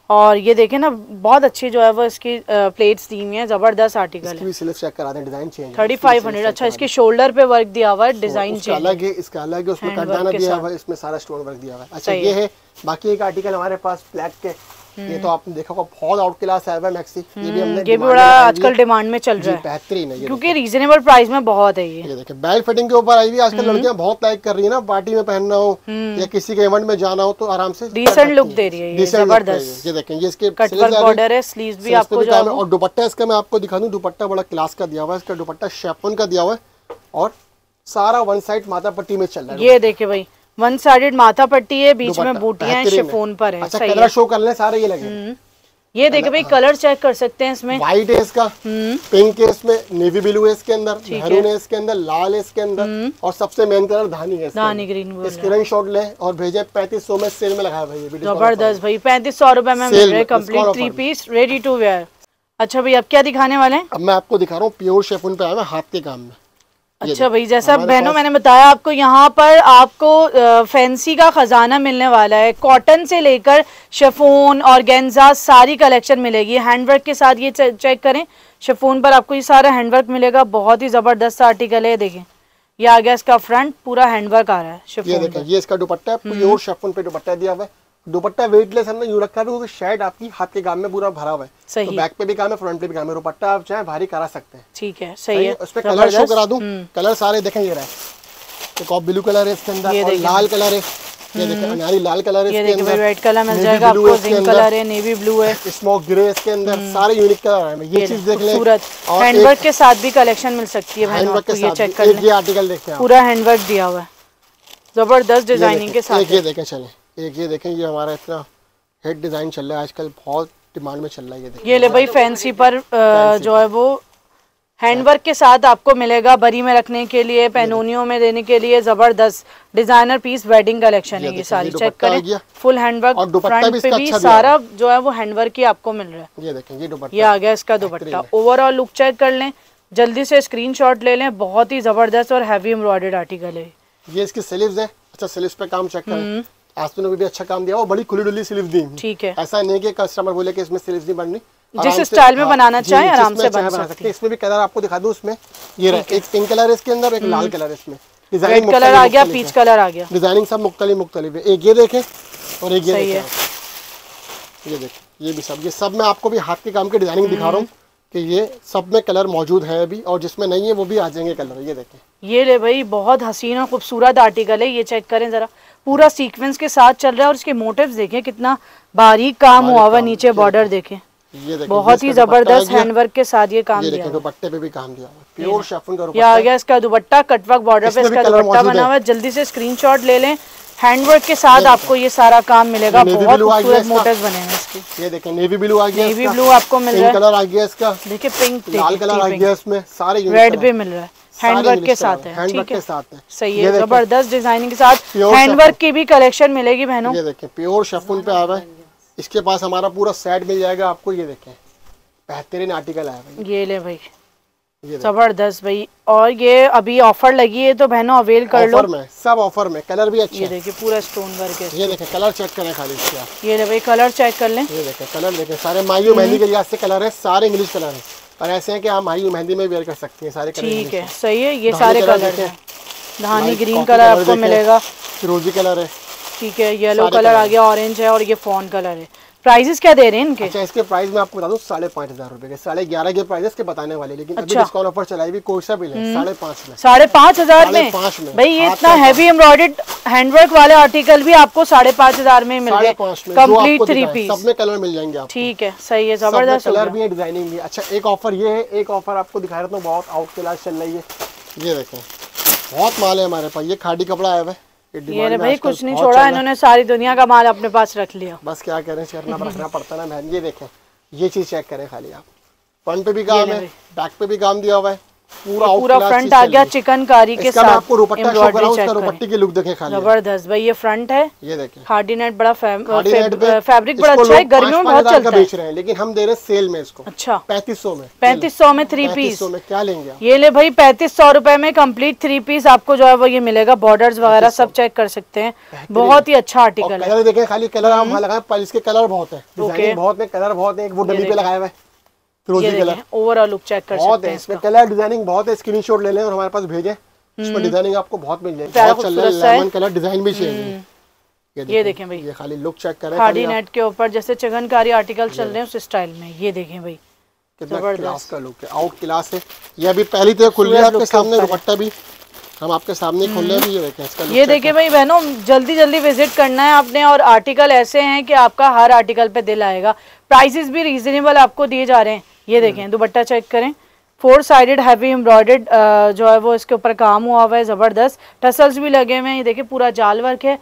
और ये देखें ना, बहुत अच्छी जो है वो इसकी प्लेट्स दी हुई है, जबरदस्त आर्टिकल है। इसकी भी स्लीव चेक करा दें, design change thirty five hundred. अच्छा, इसके शोल्डर पे वर्क दिया हुआ है, डिजाइन चेंज अलग है, इसका अलग है, उसमें कटदाना दिया हुआ है, इसमें सारा स्टोन वर्क दिया हुआ है। अच्छा ये है, बाकी एक आर्टिकल हमारे पास ब्लैक के, ये तो आपने देखा होगा बहुत आउट क्लास है मैक्सी, ये भी हमने ये भी बड़ा आजकल डिमांड में चल रहा है, बेहतरीन है क्योंकि रीजनेबल प्राइस में बहुत है। ये ये देखिए बेल्ट फिटिंग के ऊपर आई हुई, आजकल लड़कियां बहुत लाइक कर रही है ना, पार्टी में पहनना हो या किसी के इवेंट में जाना हो तो आराम से डिसेंट लुक दे रही है, ये जबरदस्त। ये देखें, ये इसके कटवर्क बॉर्डर है, स्लीव्स भी आपको जो है, और दुपट्टा इसका मैं आपको दिखा दूं, दुपट्टा बड़ा क्लास का दिया हुआ है, इसका दुपट्टा शिफॉन का दिया हुआ है और सारा वन साइड माथा पट्टी में चल रहा है। ये देखिए भाई, वन साइडेड माथा पट्टी है, बीच में बूटियां हैं, शिफॉन पर है। अच्छा कलर शो कर ले सारे, ये लगे, ये देखिए भाई, कलर चेक कर सकते हैं इसमें, व्हाइट है इसका, पिंक है इसमें, नेवी ब्लू है इसके अंदर, मैरून है इसके अंदर, लाल है इसके अंदर और सबसे मेन कलर धानी है, धानी ग्रीन। स्क्रीनशॉट ले और भेजे, पैंतीस सौ में सेल में लगाया भाई, जबरदस्त भाई, पैंतीस सौ रुपए में मिल रहे complete three piece ready to wear. अच्छा भाई, अब क्या दिखाने वाले हैं? अब मैं आपको दिखा रहा हूँ प्योर शिफॉन पे आया है, हाथ के काम में। अच्छा भाई, जैसा बहनों मैंने बताया आपको, यहाँ पर आपको फैंसी का खजाना मिलने वाला है। कॉटन से लेकर शिफॉन और गेंजा सारी कलेक्शन मिलेगी हैंडवर्क के साथ। ये चेक करें, शिफॉन पर आपको ये सारा हैंडवर्क मिलेगा, बहुत ही जबरदस्त आर्टिकल है। देखें, ये आ गया इसका फ्रंट, पूरा हैंडवर्क आ रहा है शिफॉन। ये देखें, ये इसका दुपट्टा है, प्योर शिफॉन पे दुपट्टा दिया हुआ है। दुपट्टा वेटलेस हमने यूं रखा है क्योंकि शायद आपकी हाथ के काम में पूरा भरा हुआ है, सही। तो बैक पे भी काम है, फ्रंट पे भी काम है, दुपट्टा आप चाहे भारी करा सकते हैं। ठीक है, सही है। उसपे कलर शो करा दूं, कलर सारे देखें, ये रहा है, एक और ब्लू कलर है इसके अंदर और लाल कलर है, ये देखें अनारी लाल कलर है इसके अंदर, रेड कलर मिल जाएगा आपको, जिंक कलर है, नेवी ब्लू है, स्मोक ग्रे इसके अंदर, सारे यूनिक कलर है। ये चीज देख लें, और हैंडवर्क के साथ भी कलेक्शन मिल सकती है, ये चेक कर लें, ये आर्टिकल देखिए, पूरा हैंडवर्क दिया हुआ है, जबरदस्त डिजाइनिंग के साथ। ये देखें, चले एक ये देखें, ये हमारा इतना हेड डिजाइन चल रहा है आजकल, बहुत डिमांड में चल रहा है। ये देखिए, ये ले भाई, फैंसी पर फैंसी जो है वो हैंडवर्क के साथ आपको मिलेगा, बरी में रखने के लिए, पैनोनियों में देने के लिए, जबरदस्त डिजाइनर पीस वेडिंग कलेक्शन है। ये सारी चेक करें, फुल हैंडवर्क, फ्रंट पे भी सारा जो है वो हैंडवर्क ही आपको मिल रहा है। ये देखें, ये दुपट्टा, ये आ गया इसका दुपट्टा। ओवरऑल लुक चेक कर लें, जल्दी से स्क्रीनशॉट ले लें, बहुत ही जबरदस्त और हैवी एम्ब्रॉयडर्ड आर्टिकल है। ये इसकी स्लीव्स है। अच्छा, स्लीव्स पे काम चेक करें, आस्तीन में भी अच्छा काम दिया, वो बड़ी खुली डुली स्लीव दी। ठीक है, ऐसा नहीं कि कस्टमर बोले कि इसमें स्लीव्स नहीं बननी, जिस स्टाइल में बनाना चाहे आराम से बना सकते हैं। इसमें भी कलर आपको दिखा दूं, उसमें ये रहा, एक पिंक कलर है इसके अंदर, एक लाल कलर है, इसमें रेड कलर आ गया, पीच कलर आ गया, डिजाइनिंग सब मुख्तलिफ मुख्तलिफ है। एक ये देखें और एक ये देखें, ये देखें, ये भी सब, ये सब मैं आपको भी हाथ के काम की डिजाइनिंग दिखा रहा हूँ कि ये सब में कलर मौजूद है अभी, और जिसमें नहीं है वो भी आ जाएंगे कलर। ये देखें, ये ले भाई, बहुत हसीन और खूबसूरत आर्टिकल है। ये चेक करें जरा, पूरा सीक्वेंस के साथ चल रहा है और इसके मोटिव्स देखें, कितना बारीक काम हुआ हुआ, नीचे बॉर्डर देखें, ये देखें, बहुत ही जबरदस्त हैंडवर्क के साथ ये काम दिया है। दुपट्टे पे भी काम दिया हुआ है, प्योर शिफॉन का दुपट्टा। ये आ गया इसका दुपट्टा, कटवर्क बॉर्डर पे इसका दुपट्टा बना हुआ है। जल्दी से स्क्रीनशॉट ले लें, हैंडवर्क के साथ आपको ये सारा काम मिलेगा, बहुत खूबसूरत मोटिव्स बने हैं इसके। ये देखें, नेवी ब्लू आ गया, नेवी ब्लू आपको मिल रहा है, कलर आ गया इसका, देखिए पिंक, लाल कलर आ गया, इसमें सारे रेड भी मिल रहा है, हैंडवर्क के साथ है। हैंडवर्क के साथ है, सही है, जबरदस्त डिजाइनिंग के साथ हैंडवर्क की भी कलेक्शन मिलेगी बहनों। ये देखें, प्योर शिफॉन पे आया है, इसके पास हमारा पूरा सेट मिल जाएगा आपको। ये देखें, बेहतरीन आर्टिकल आया भाई, ये ले भाई, जबरदस्त भाई। और ये अभी ऑफर लगी है तो बहनों अवेल कर लो, ऑफर में सब ऑफर में, कलर भी अच्छे। ये देखिए, पूरा स्टोन वर्क है। ये देखें, कलर चेक करें खाली इसका, ये ले भाई, कलर चेक कर लें। ये देखें, कलर देखें, सारे मायू मेहंदी के लिहाज से कलर है, सारे इंग्लिश कलर है, और ऐसे हैं कि आप मायू मेहंदी में वेयर कर सकती हैं सारे कलर। ठीक है, सही है, ये सारे कलर हैं। धानी ग्रीन कलर आपको मिलेगा, फिरोजी कलर है, ठीक है, येलो कलर आ गया, ऑरेंज है, और ये फॉन कलर है। प्राइसेस क्या दे रहे हैं इनके? अच्छा, इसके प्राइस मैं आपको बता दूं, साढ़े पाँच हजार रुपए के, साढ़े ग्यारह के प्राइस के बताने वाले, लेकिन अभी डिस्काउंट ऑफर चलाई हुई, कोई सा भी ले, साढ़े पाँच में, साढ़े पाँच हजार में पाँच में भाई। ये इतना हैवी एम्ब्रॉयडर्ड हैंडवर्क वाले आर्टिकल भी आपको साढ़े पाँच हजार में मिल गए, कंप्लीट थ्री पीस, सब में कलर मिल जाएंगे आपको। ठीक है, सही है, जबरदस्त कलर भी है, डिजाइनिंग भी। अच्छा, एक ऑफर ये है, एक ऑफर आपको दिखा रहा हूँ, बहुत आउट क्लास चल रही है। ये देखें, बहुत माल है हमारे पास, ये खादी कपड़ा आया है, ये रे भाई, कुछ नहीं छोड़ा इन्होंने, सारी दुनिया का माल अपने पास रख लिया। बस क्या करें, करना रखना पड़ता ना बहन। ये देखें, ये चीज चेक करें खाली आप, फ्रंट पे भी काम है, बैक पे भी काम दिया हुआ है, पूरा पूरा फ्रंट आ गया चिकनकारी के साथ, आपको दुपट्टा शो कराऊं, उसका दुपट्टे की लुक देखें खाली, जबरदस्त भाई। ये फ्रंट है, ये देखें हार्डी नेट, बड़ा फैब्रिक बड़ा अच्छा है, गर्मियों में बहुत चलता है। बेच रहे हैं लेकिन हम दे रहे हैं सेल में इसको। अच्छा, पैंतीस सौ में, पैंतीस सौ में थ्री पीस में क्या लेंगे आप? ये ले भाई पैंतीस सौ रुपए में कंप्लीट थ्री पीस आपको जो है वो ये मिलेगा। बॉर्डर्स वगैरह सब चेक कर सकते हैं, बहुत ही अच्छा आर्टिकल है। कलर देखें खाली, कलर आप वहाँ लगाए, पर इसके कलर बहुत है, डिजाइनिंग बहुत है, कलर बहुत है। एक वो डमी पे लगाया हुआ है फिरोजी कलर, ओवरऑल लुक चेक कर सकते हैं। इसमें कलर डिजाइनिंग बहुत है, स्क्रीनशॉट ले लें और हमारे पास भेजें, इसमें डिजाइनिंग आपको बहुत मिल जाएगी। बहुत चल रहा है, लेमन कलर डिजाइन भी चाहिए। ये देखें भाई, ये खाली लुक चेक करें, हार्डी नेट के ऊपर जैसे चिकनकारी आर्टिकल चल रहे हैं उस स्टाइल में। ये देखें भाई, कितना क्लास का लुक है, आउट क्लास है। ये अभी पहली तरह खुल रहा है आपके सामने, दुपट्टा भी हम आपके सामने खोल रहे हैं। ये देखें इसका, ये देखें भाई बहनों, जल्दी जल्दी विजिट करना है आपने, और आर्टिकल ऐसे हैं कि आपका हर आर्टिकल पे दिल आएगा। प्राइसेस भी रीजनेबल आपको दिए जा रहे हैं। ये देखें दुपट्टा चेक करें, फोर साइडेड हैवी एम्ब्रॉयडर्ड जो है वो इसके ऊपर काम हुआ हुआ है, जबरदस्त। टसल्स भी लगे हुए हैं, ये देखिए पूरा जाल वर्क है,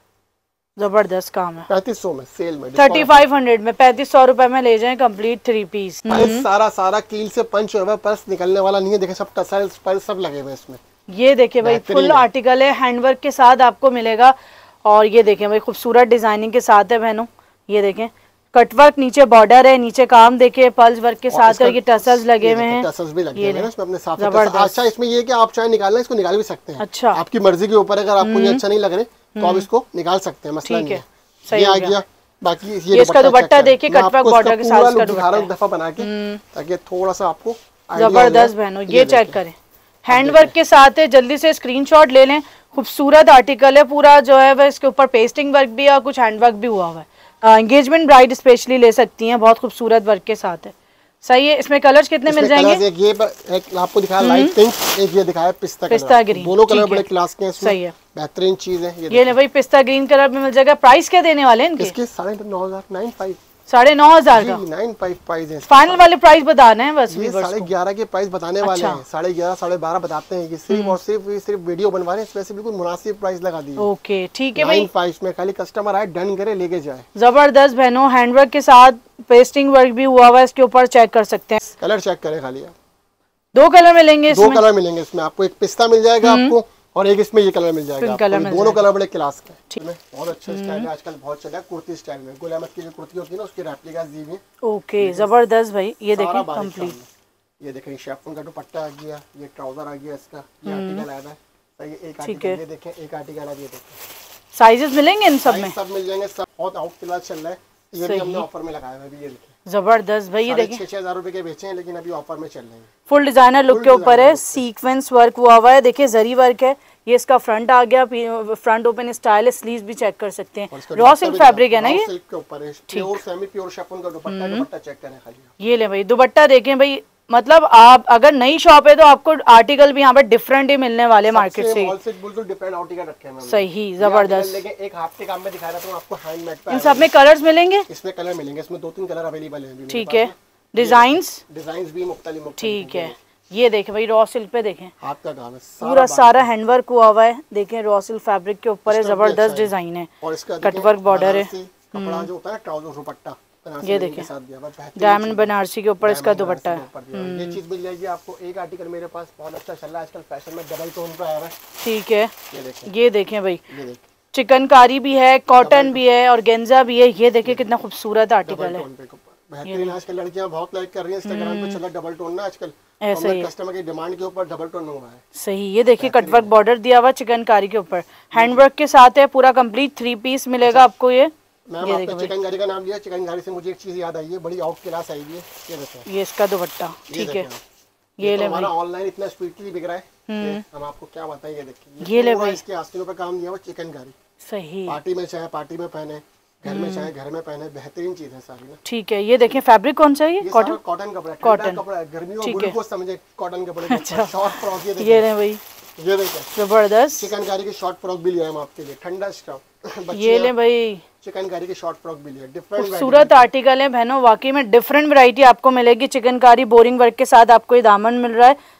जबरदस्त काम है। पैंतीस सौ में सेल में, थर्टी फाइव हंड्रेड में, पैंतीस सौ रुपए में ले जाएं कंप्लीट थ्री पीस। सारा सारा कील से पंच हुआ, पर्स निकलने वाला नहीं है। देखे सब टसल्स पर सब लगे हुए इसमें। ये देखे भाई फुल आर्टिकल है, हैंडवर्क के साथ आपको मिलेगा। और ये देखें भाई खूबसूरत डिजाइनिंग के साथ है बहनों। ये देखें कटवर्क, नीचे बॉर्डर है, नीचे काम देखिए पल्स वर्क के साथ, ये टसल्स लगे हुए हैं, टसल्स भी लगे हुए हैं इसमें अपने साथ। अच्छा, इसमें ये कि आप चाहे निकालना इसको निकाल भी सकते हैं। अच्छा, आपकी मर्जी के ऊपर, अगर आपको ये अच्छा नहीं लग रहे तो आप इसको निकाल सकते हैं, मसला नहीं है। ये आ गया। बाकी ये इसका दुपट्टा देखिए कटवर्क बॉर्डर के साथ इसका दुपट्टा दफा बना के, ताकि थोड़ा सा आपको जबरदस्त बहनों। ये चेक करें, हैंडवर्क के साथ है, जल्दी से स्क्रीनशॉट ले लें। खूबसूरत आर्टिकल है, पूरा जो है वह इसके ऊपर पेस्टिंग वर्क भी है और कुछ हैंडवर्क भी हुआ हुआ है। एंगेजमेंट ब्राइड स्पेशली ले सकती हैं, बहुत खूबसूरत वर्क के साथ है। सही है। इसमें कलर्स कितने मिल जाएंगे? एक ये एक आपको दिखाया लाइट पिंक, एक ये दिखाया पिस्ता पिस्ता ग्रीन, दोनों कलर बड़े क्लास के हैं। सही है, बेहतरीन चीज है ये। ये भाई पिस्ता ग्रीन कलर में मिल जाएगा। प्राइस क्या देने वाले हैं इनके? इसके साढ़े नौ हजार नाइन फाइव साढ़े नौ हजार का नाइन फाइव प्राइस है। फाइनल वाले प्राइस बताना है बस। ये साढ़े ग्यारह के प्राइस बताने वाले हैं, साढ़े ग्यारह साढ़े बारह बताते हैं। ये सिर्फ और सिर्फ सिर्फ वीडियो बनवा रहे हैं, इसमें से बिल्कुल मुनासिब प्राइस लगा दी। ओके ठीक है भाई, प्राइस में खाली कस्टमर आए, डन करे, लेके जाए। जबरदस्त बहनों, हैंडवर्क के साथ पेस्टिंग वर्क भी हुआ हुआ है इसके ऊपर, चेक कर सकते हैं। कलर चेक करें खाली आप, दो कलर मिलेंगे दो कलर मिलेंगे इसमें आपको। एक पिस्ता मिल जाएगा आपको और एक इसमें ये कलर मिल जाएगा। कलर मिल दोनों कलर बड़े क्लास के हैं, बहुत अच्छा स्टाइल है। आजकल बहुत चला है कुर्ती स्टाइल में, गुल अहमद की जो कुर्ती होती है ना उसकी रेप्लिकास दी हुई। ओके जबरदस्त भाई, ये देखिए कंप्लीट। ये देखें शेफोन का दुपट्टा आ गया, ये ट्राउजर आ गया, इसका ये आर्टिकल आया है। एक आर्टिकल ये देखें, एक आर्टिकल आ गया, देखें साइजेस मिलेंगे इन सब में, सब मिल जाएंगे। सब बहुत आउट क्लास चल रहा है, ये भी हमने ऑफर में लगाया है। ये देखिए जबरदस्त भाई, ये देखिए छह हजार रुपए के बेचे हैं लेकिन अभी ऑफर में चल रहे हैं। फुल डिजाइनर लुक के ऊपर है, सीक्वेंस वर्क हुआ हुआ है, देखिए जरी वर्क है। ये इसका फ्रंट आ गया, फ्रंट ओपन स्टाइल है, स्लीव्स भी चेक कर सकते हैं। रॉ सिल्क फैब्रिक है ना ये, सिल्क के ऊपर है, प्योर सेमी प्योर शिफॉन का दुपट्टा। दुपट्टा चेक करें खाली, ये ले भाई दुपट्टा देखें भाई। मतलब आप अगर नई शॉप है तो आपको आर्टिकल भी यहाँ पर डिफरेंट ही मिलने वाले मार्केट से। मॉल से बिल्कुल डिफरेंट आर्टिकल रखे हैं। सही, जबरदस्त। लेकिन एक हफ्ते काम में दिखा रहा था आपको, हैंडमेड पे। इन सब में कलर्स मिलेंगे? इसमें कलर मिलेंगे, इसमें दो तीन कलर अवेलेबल हैं। ठीक है, डिजाइन्स डिजाइन्स भी मुख्तलिफ। ठीक है, ये देखें भाई रॉ सिल्क पे देखें, हाथ का काम है, पूरा सारा हैंडवर्क हुआ हुआ है। देखें रॉ सिल्क फैब्रिक के ऊपर है, जबरदस्त डिजाइन है, कटवर्क बॉर्डर है। कपड़ा जो होता है ट्राउजर दुपट्टा, ये देखें डायमंड बनारसी के ऊपर इसका दुपट्टा है। ये चीज मिल जाएगी आपको। एक आर्टिकल मेरे पास बहुत अच्छा चल रहा है आजकल फैशन में, डबल टोन पे आया है। ठीक है, ये देखें, ये देखें भाई, चिकनकारी भी है, कॉटन भी है और गेंजा भी है। ये देखिए कितना खूबसूरत आर्टिकल है, बेहतरीन। आजकल लड़कियां बहुत लाइक कर रही हैं, इंस्टाग्राम पे चला डबल टोन ना आजकल, ऐसे ही कस्टमर की डिमांड के ऊपर डबल टोन हुआ है। सही, ये देखिए कटवर्क बॉर्डर दिया हुआ चिकनकारी के ऊपर, हैंडवर्क के साथ है, पूरा कंप्लीट थ्री पीस मिलेगा आपको। ये मैम आपने चिकनकारी का नाम लिया, चिकनकारी से मुझे एक चीज याद आई है, बड़ी आउट क्लास आई है। ये देखो, ये इसका दुपट्टा, ठीक है, ये ले हमारा ऑनलाइन इतना स्पीडली बिक रहा है, हम आपको क्या बताएं। ये देखिए, ये ले भाई, इसके आस्तीनों पे काम दिया हुआ चिकनकारी। सही, पार्टी में चाहे पार्टी में पहने, घर में चाहे घर में पहने, बेहतरीन चीज है सारी ना। ठीक है, ये देखें फैब्रिक कौन सा है? ये कॉटन कॉटन कपड़ा, कॉटन कपड़ा है, गर्मियों में को समझे कॉटन कपड़े। अच्छा, शॉर्ट फ्रॉक, ये देखिए, ये ले भाई, ये देखिए जबरदस्त चिकनकारी की शॉर्ट फ्रॉक भी लिया हम आपके लिए, ठंडा स्टॉक। ये ले भाई, चिकनकारी की शॉर्ट फ्रॉक भी लिया, डिफरेंट खूबसूरत आर्टिकल है बहनों, वाकई में डिफरेंट वैरायटी आपको मिलेगी। चिकनकारी बोरिंग वर्क के साथ आपको ये दामन मिल रहा है,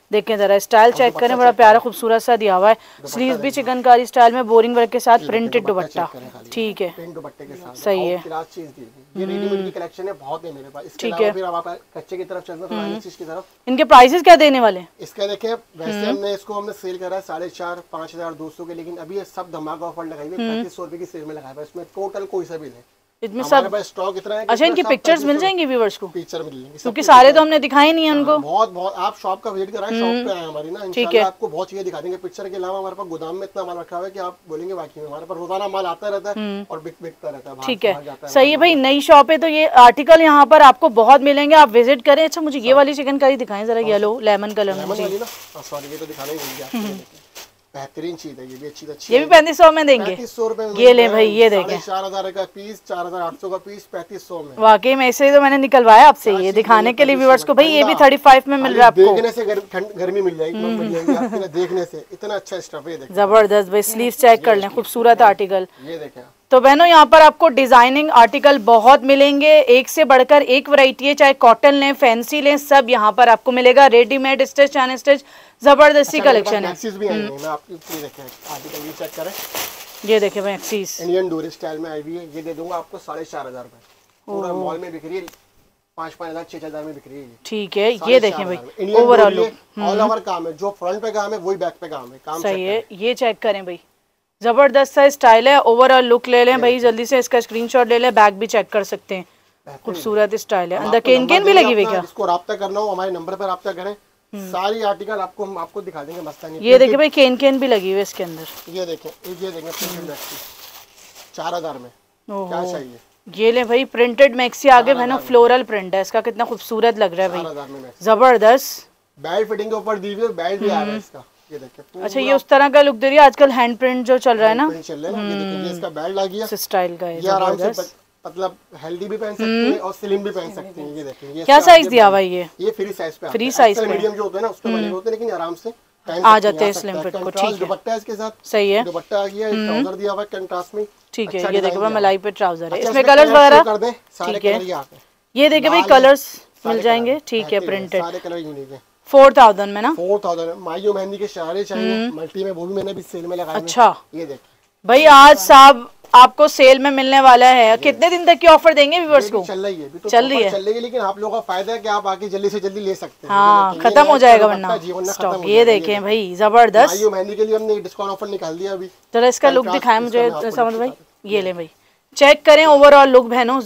देखें जरा स्टाइल चेक करें, बड़ा प्यारा खूबसूरत सा दिया हुआ है। स्लीव्स भी चिकनकारी स्टाइल में बोरिंग वर्क के साथ प्रिंटेड दुपट्टा, ठीक है, दुपट्टे के साथ सही है। ये रेडीमेड की कलेक्शन है, बहुत है मेरे पास। इसके अलावा फिर आप कच्चे की तरफ चलते हैं, चीज की तरफ। इनके प्राइसेस क्या देने वाले? इसका देखें, वैसे हमने इसको हमने सेल करा है साढ़े चार पाँच हजार दो सौ के, लेकिन अभी ये सब धमाका ऑफर लगाई हुई है, पैंतीस सौ रुपए की सेल में लगाया है। इसमें टोटल कोई सा भी नहीं, इसमें सब स्टॉक इतना है। अच्छा, इनकी पिक्चर्स मिल जाएंगी व्यूअर्स को? पिक्चर मिल जाएंगी, क्योंकि सारे तो हमने दिखाए नहीं है उनको। बहुत बहुत आप शॉप का विजिट कराएं, शॉप पे आए हमारी ना, इंशाल्लाह आपको बहुत चीजें दिखा देंगे। पिक्चर के अलावा हमारे पास गोदाम में इतना माल रखा हुआ है कि आप बोलेंगे वाकई में हमारे पास रोजाना माल आता रहता है और बिक बिकता रहता है। ठीक है, सही है भाई। नई शॉप है तो ये आर्टिकल यहाँ पर आपको बहुत मिलेंगे, आप विजिट करें। अच्छा, मुझे ये वाली चिकनकारी दिखाएं जरा, येलो लेमन कलर में। सॉरी, ये तो दिखाना ही भूल गया। बेहतरीन चीज है, ये भी अच्छी अच्छी। ये भी पैंतीस सौ में देंगे? पैंतीस सौ रुपए में ये ले भाई, ये देखें, चार हजार का पीस, चार हजार आठ सौ का पीस, पैंतीस सौ में। वाकई में ऐसे ही तो मैंने निकलवाया आपसे, ये दिखाने के लिए व्यूअर्स को। भाई ये भी थर्टी फाइव में मिल रहा है आपको। देखने से गर्मी मिल जाएगी, मिल जाएगी आपको देखने से। इतना अच्छा स्टफ है, जबरदस्त भाई। स्लीव चेक कर लें, खूबसूरत आर्टिकल। ये देखें तो बहनों, यहाँ पर आपको डिजाइनिंग आर्टिकल बहुत मिलेंगे, एक से बढ़कर एक वैरायटी है, चाहे कॉटन लें, फैंसी लें, सब यहाँ पर आपको मिलेगा। रेडीमेड, स्टिच, अनस्टिच, जबरदस्ती कलेक्शन है। भी आई है, मैं आपको ये देखें आर्टिकल, ये चेक करें, ये देखें भाई, एक्सीस इंडियन डोरी स्टाइल में आई हुई है। ये दे दूंगा आपको साढ़े चार हजार रुपए। पूरा मॉल में बिक रही है, पाँच पाँच हजार छह हजार में बिक रही है। ठीक है, ये देखें भाई, ओवरऑल लुक, ऑल ओवर काम है, जो फ्रंट पे काम है वही बैक पे काम है, काम सही है। ये चेक करें भाई, जबरदस्त सा स्टाइल है। ओवरऑल लुक ले लें भाई, जल्दी से इसका स्क्रीनशॉट ले लें। बैक भी चेक कर सकते हैं, खूबसूरत स्टाइल है। अंदर केन केन भी लगी हुई क्या? इसको राब्ता करना हो हमारे नंबर पर राब्ता करें, सारी आर्टिकल आपको हम आपको दिखा देंगे मस्तानी। ये देखिए भाई, केन केन भी लगी हुई है इसके अंदर। ये देखें, ये देखें चार हजार में क्या चाहिए। ये ले भाई, प्रिंटेड मैक्सी आगे बहनों फ्लोरल प्रिंट है इसका, कितना खूबसूरत लग रहा है भाई, जबरदस्त। बेल्ट फिटिंग के ऊपर दी हुई है, बेल्ट भी आ रहा है इसका, ये देखिए। अच्छा, ये उस तरह का लुक दे रही है, आजकल हैंड प्रिंट जो चल रहा है ना, चल रहा है। ये देखिए, ये इसका बेल्ट आ गया, स्टाइल का है, ये आराम से मतलब हेल्दी भी पहन सकते हैं और स्लिम भी पहन सकते हैं। ये देखिए, क्या साइज दिया हुआ ये? ये फ्री साइज पे, फ्री साइज पे, मीडियम जो होते हैं ना उसके बने होते हैं, लेकिन आराम से आ जाते हैं स्लिम फिट को। ठीक है, दुपट्टा है इसके साथ, सही है, दुपट्टा आ गया, ट्राउजर दिया हुआ है कंट्रास्ट में। ठीक है, ये देखो मलाई पे ट्राउजर है, इसमें कलर्स वगैरह कर दें, ठीक है। ये देखिए भाई, कलर्स मिल जाएंगे, ठीक है, प्रिंटेड, सारे कलर यूनिक है। फोर थाउजेंड में ना, फोर थाउजेंड मायू मेहंदी के शरारे चाहिए मल्टी में, वो भी मैंने भी सेल में लगाया। अच्छा, ये देखिए भाई, आज साहब आपको सेल में मिलने वाला है। कितने दिन तक की ऑफर देंगे व्यूअर्स को? चल रही है, तो चल रही है, चल रही है, लेकिन आप लोगों का फायदा है कि आप आके जल्दी से जल्दी ले सकते हैं। हाँ, खत्म हो जाएगा वरना स्टॉक। ये देखें भाई, जबरदस्त। मायू मेहंदी के लिए हमने डिस्काउंट ऑफर निकाल दिया अभी। जरा इसका लुक दिखाएं मुझे समझ भाई, ये ले भाई, चेक करें ओवरऑल लुक बहनों,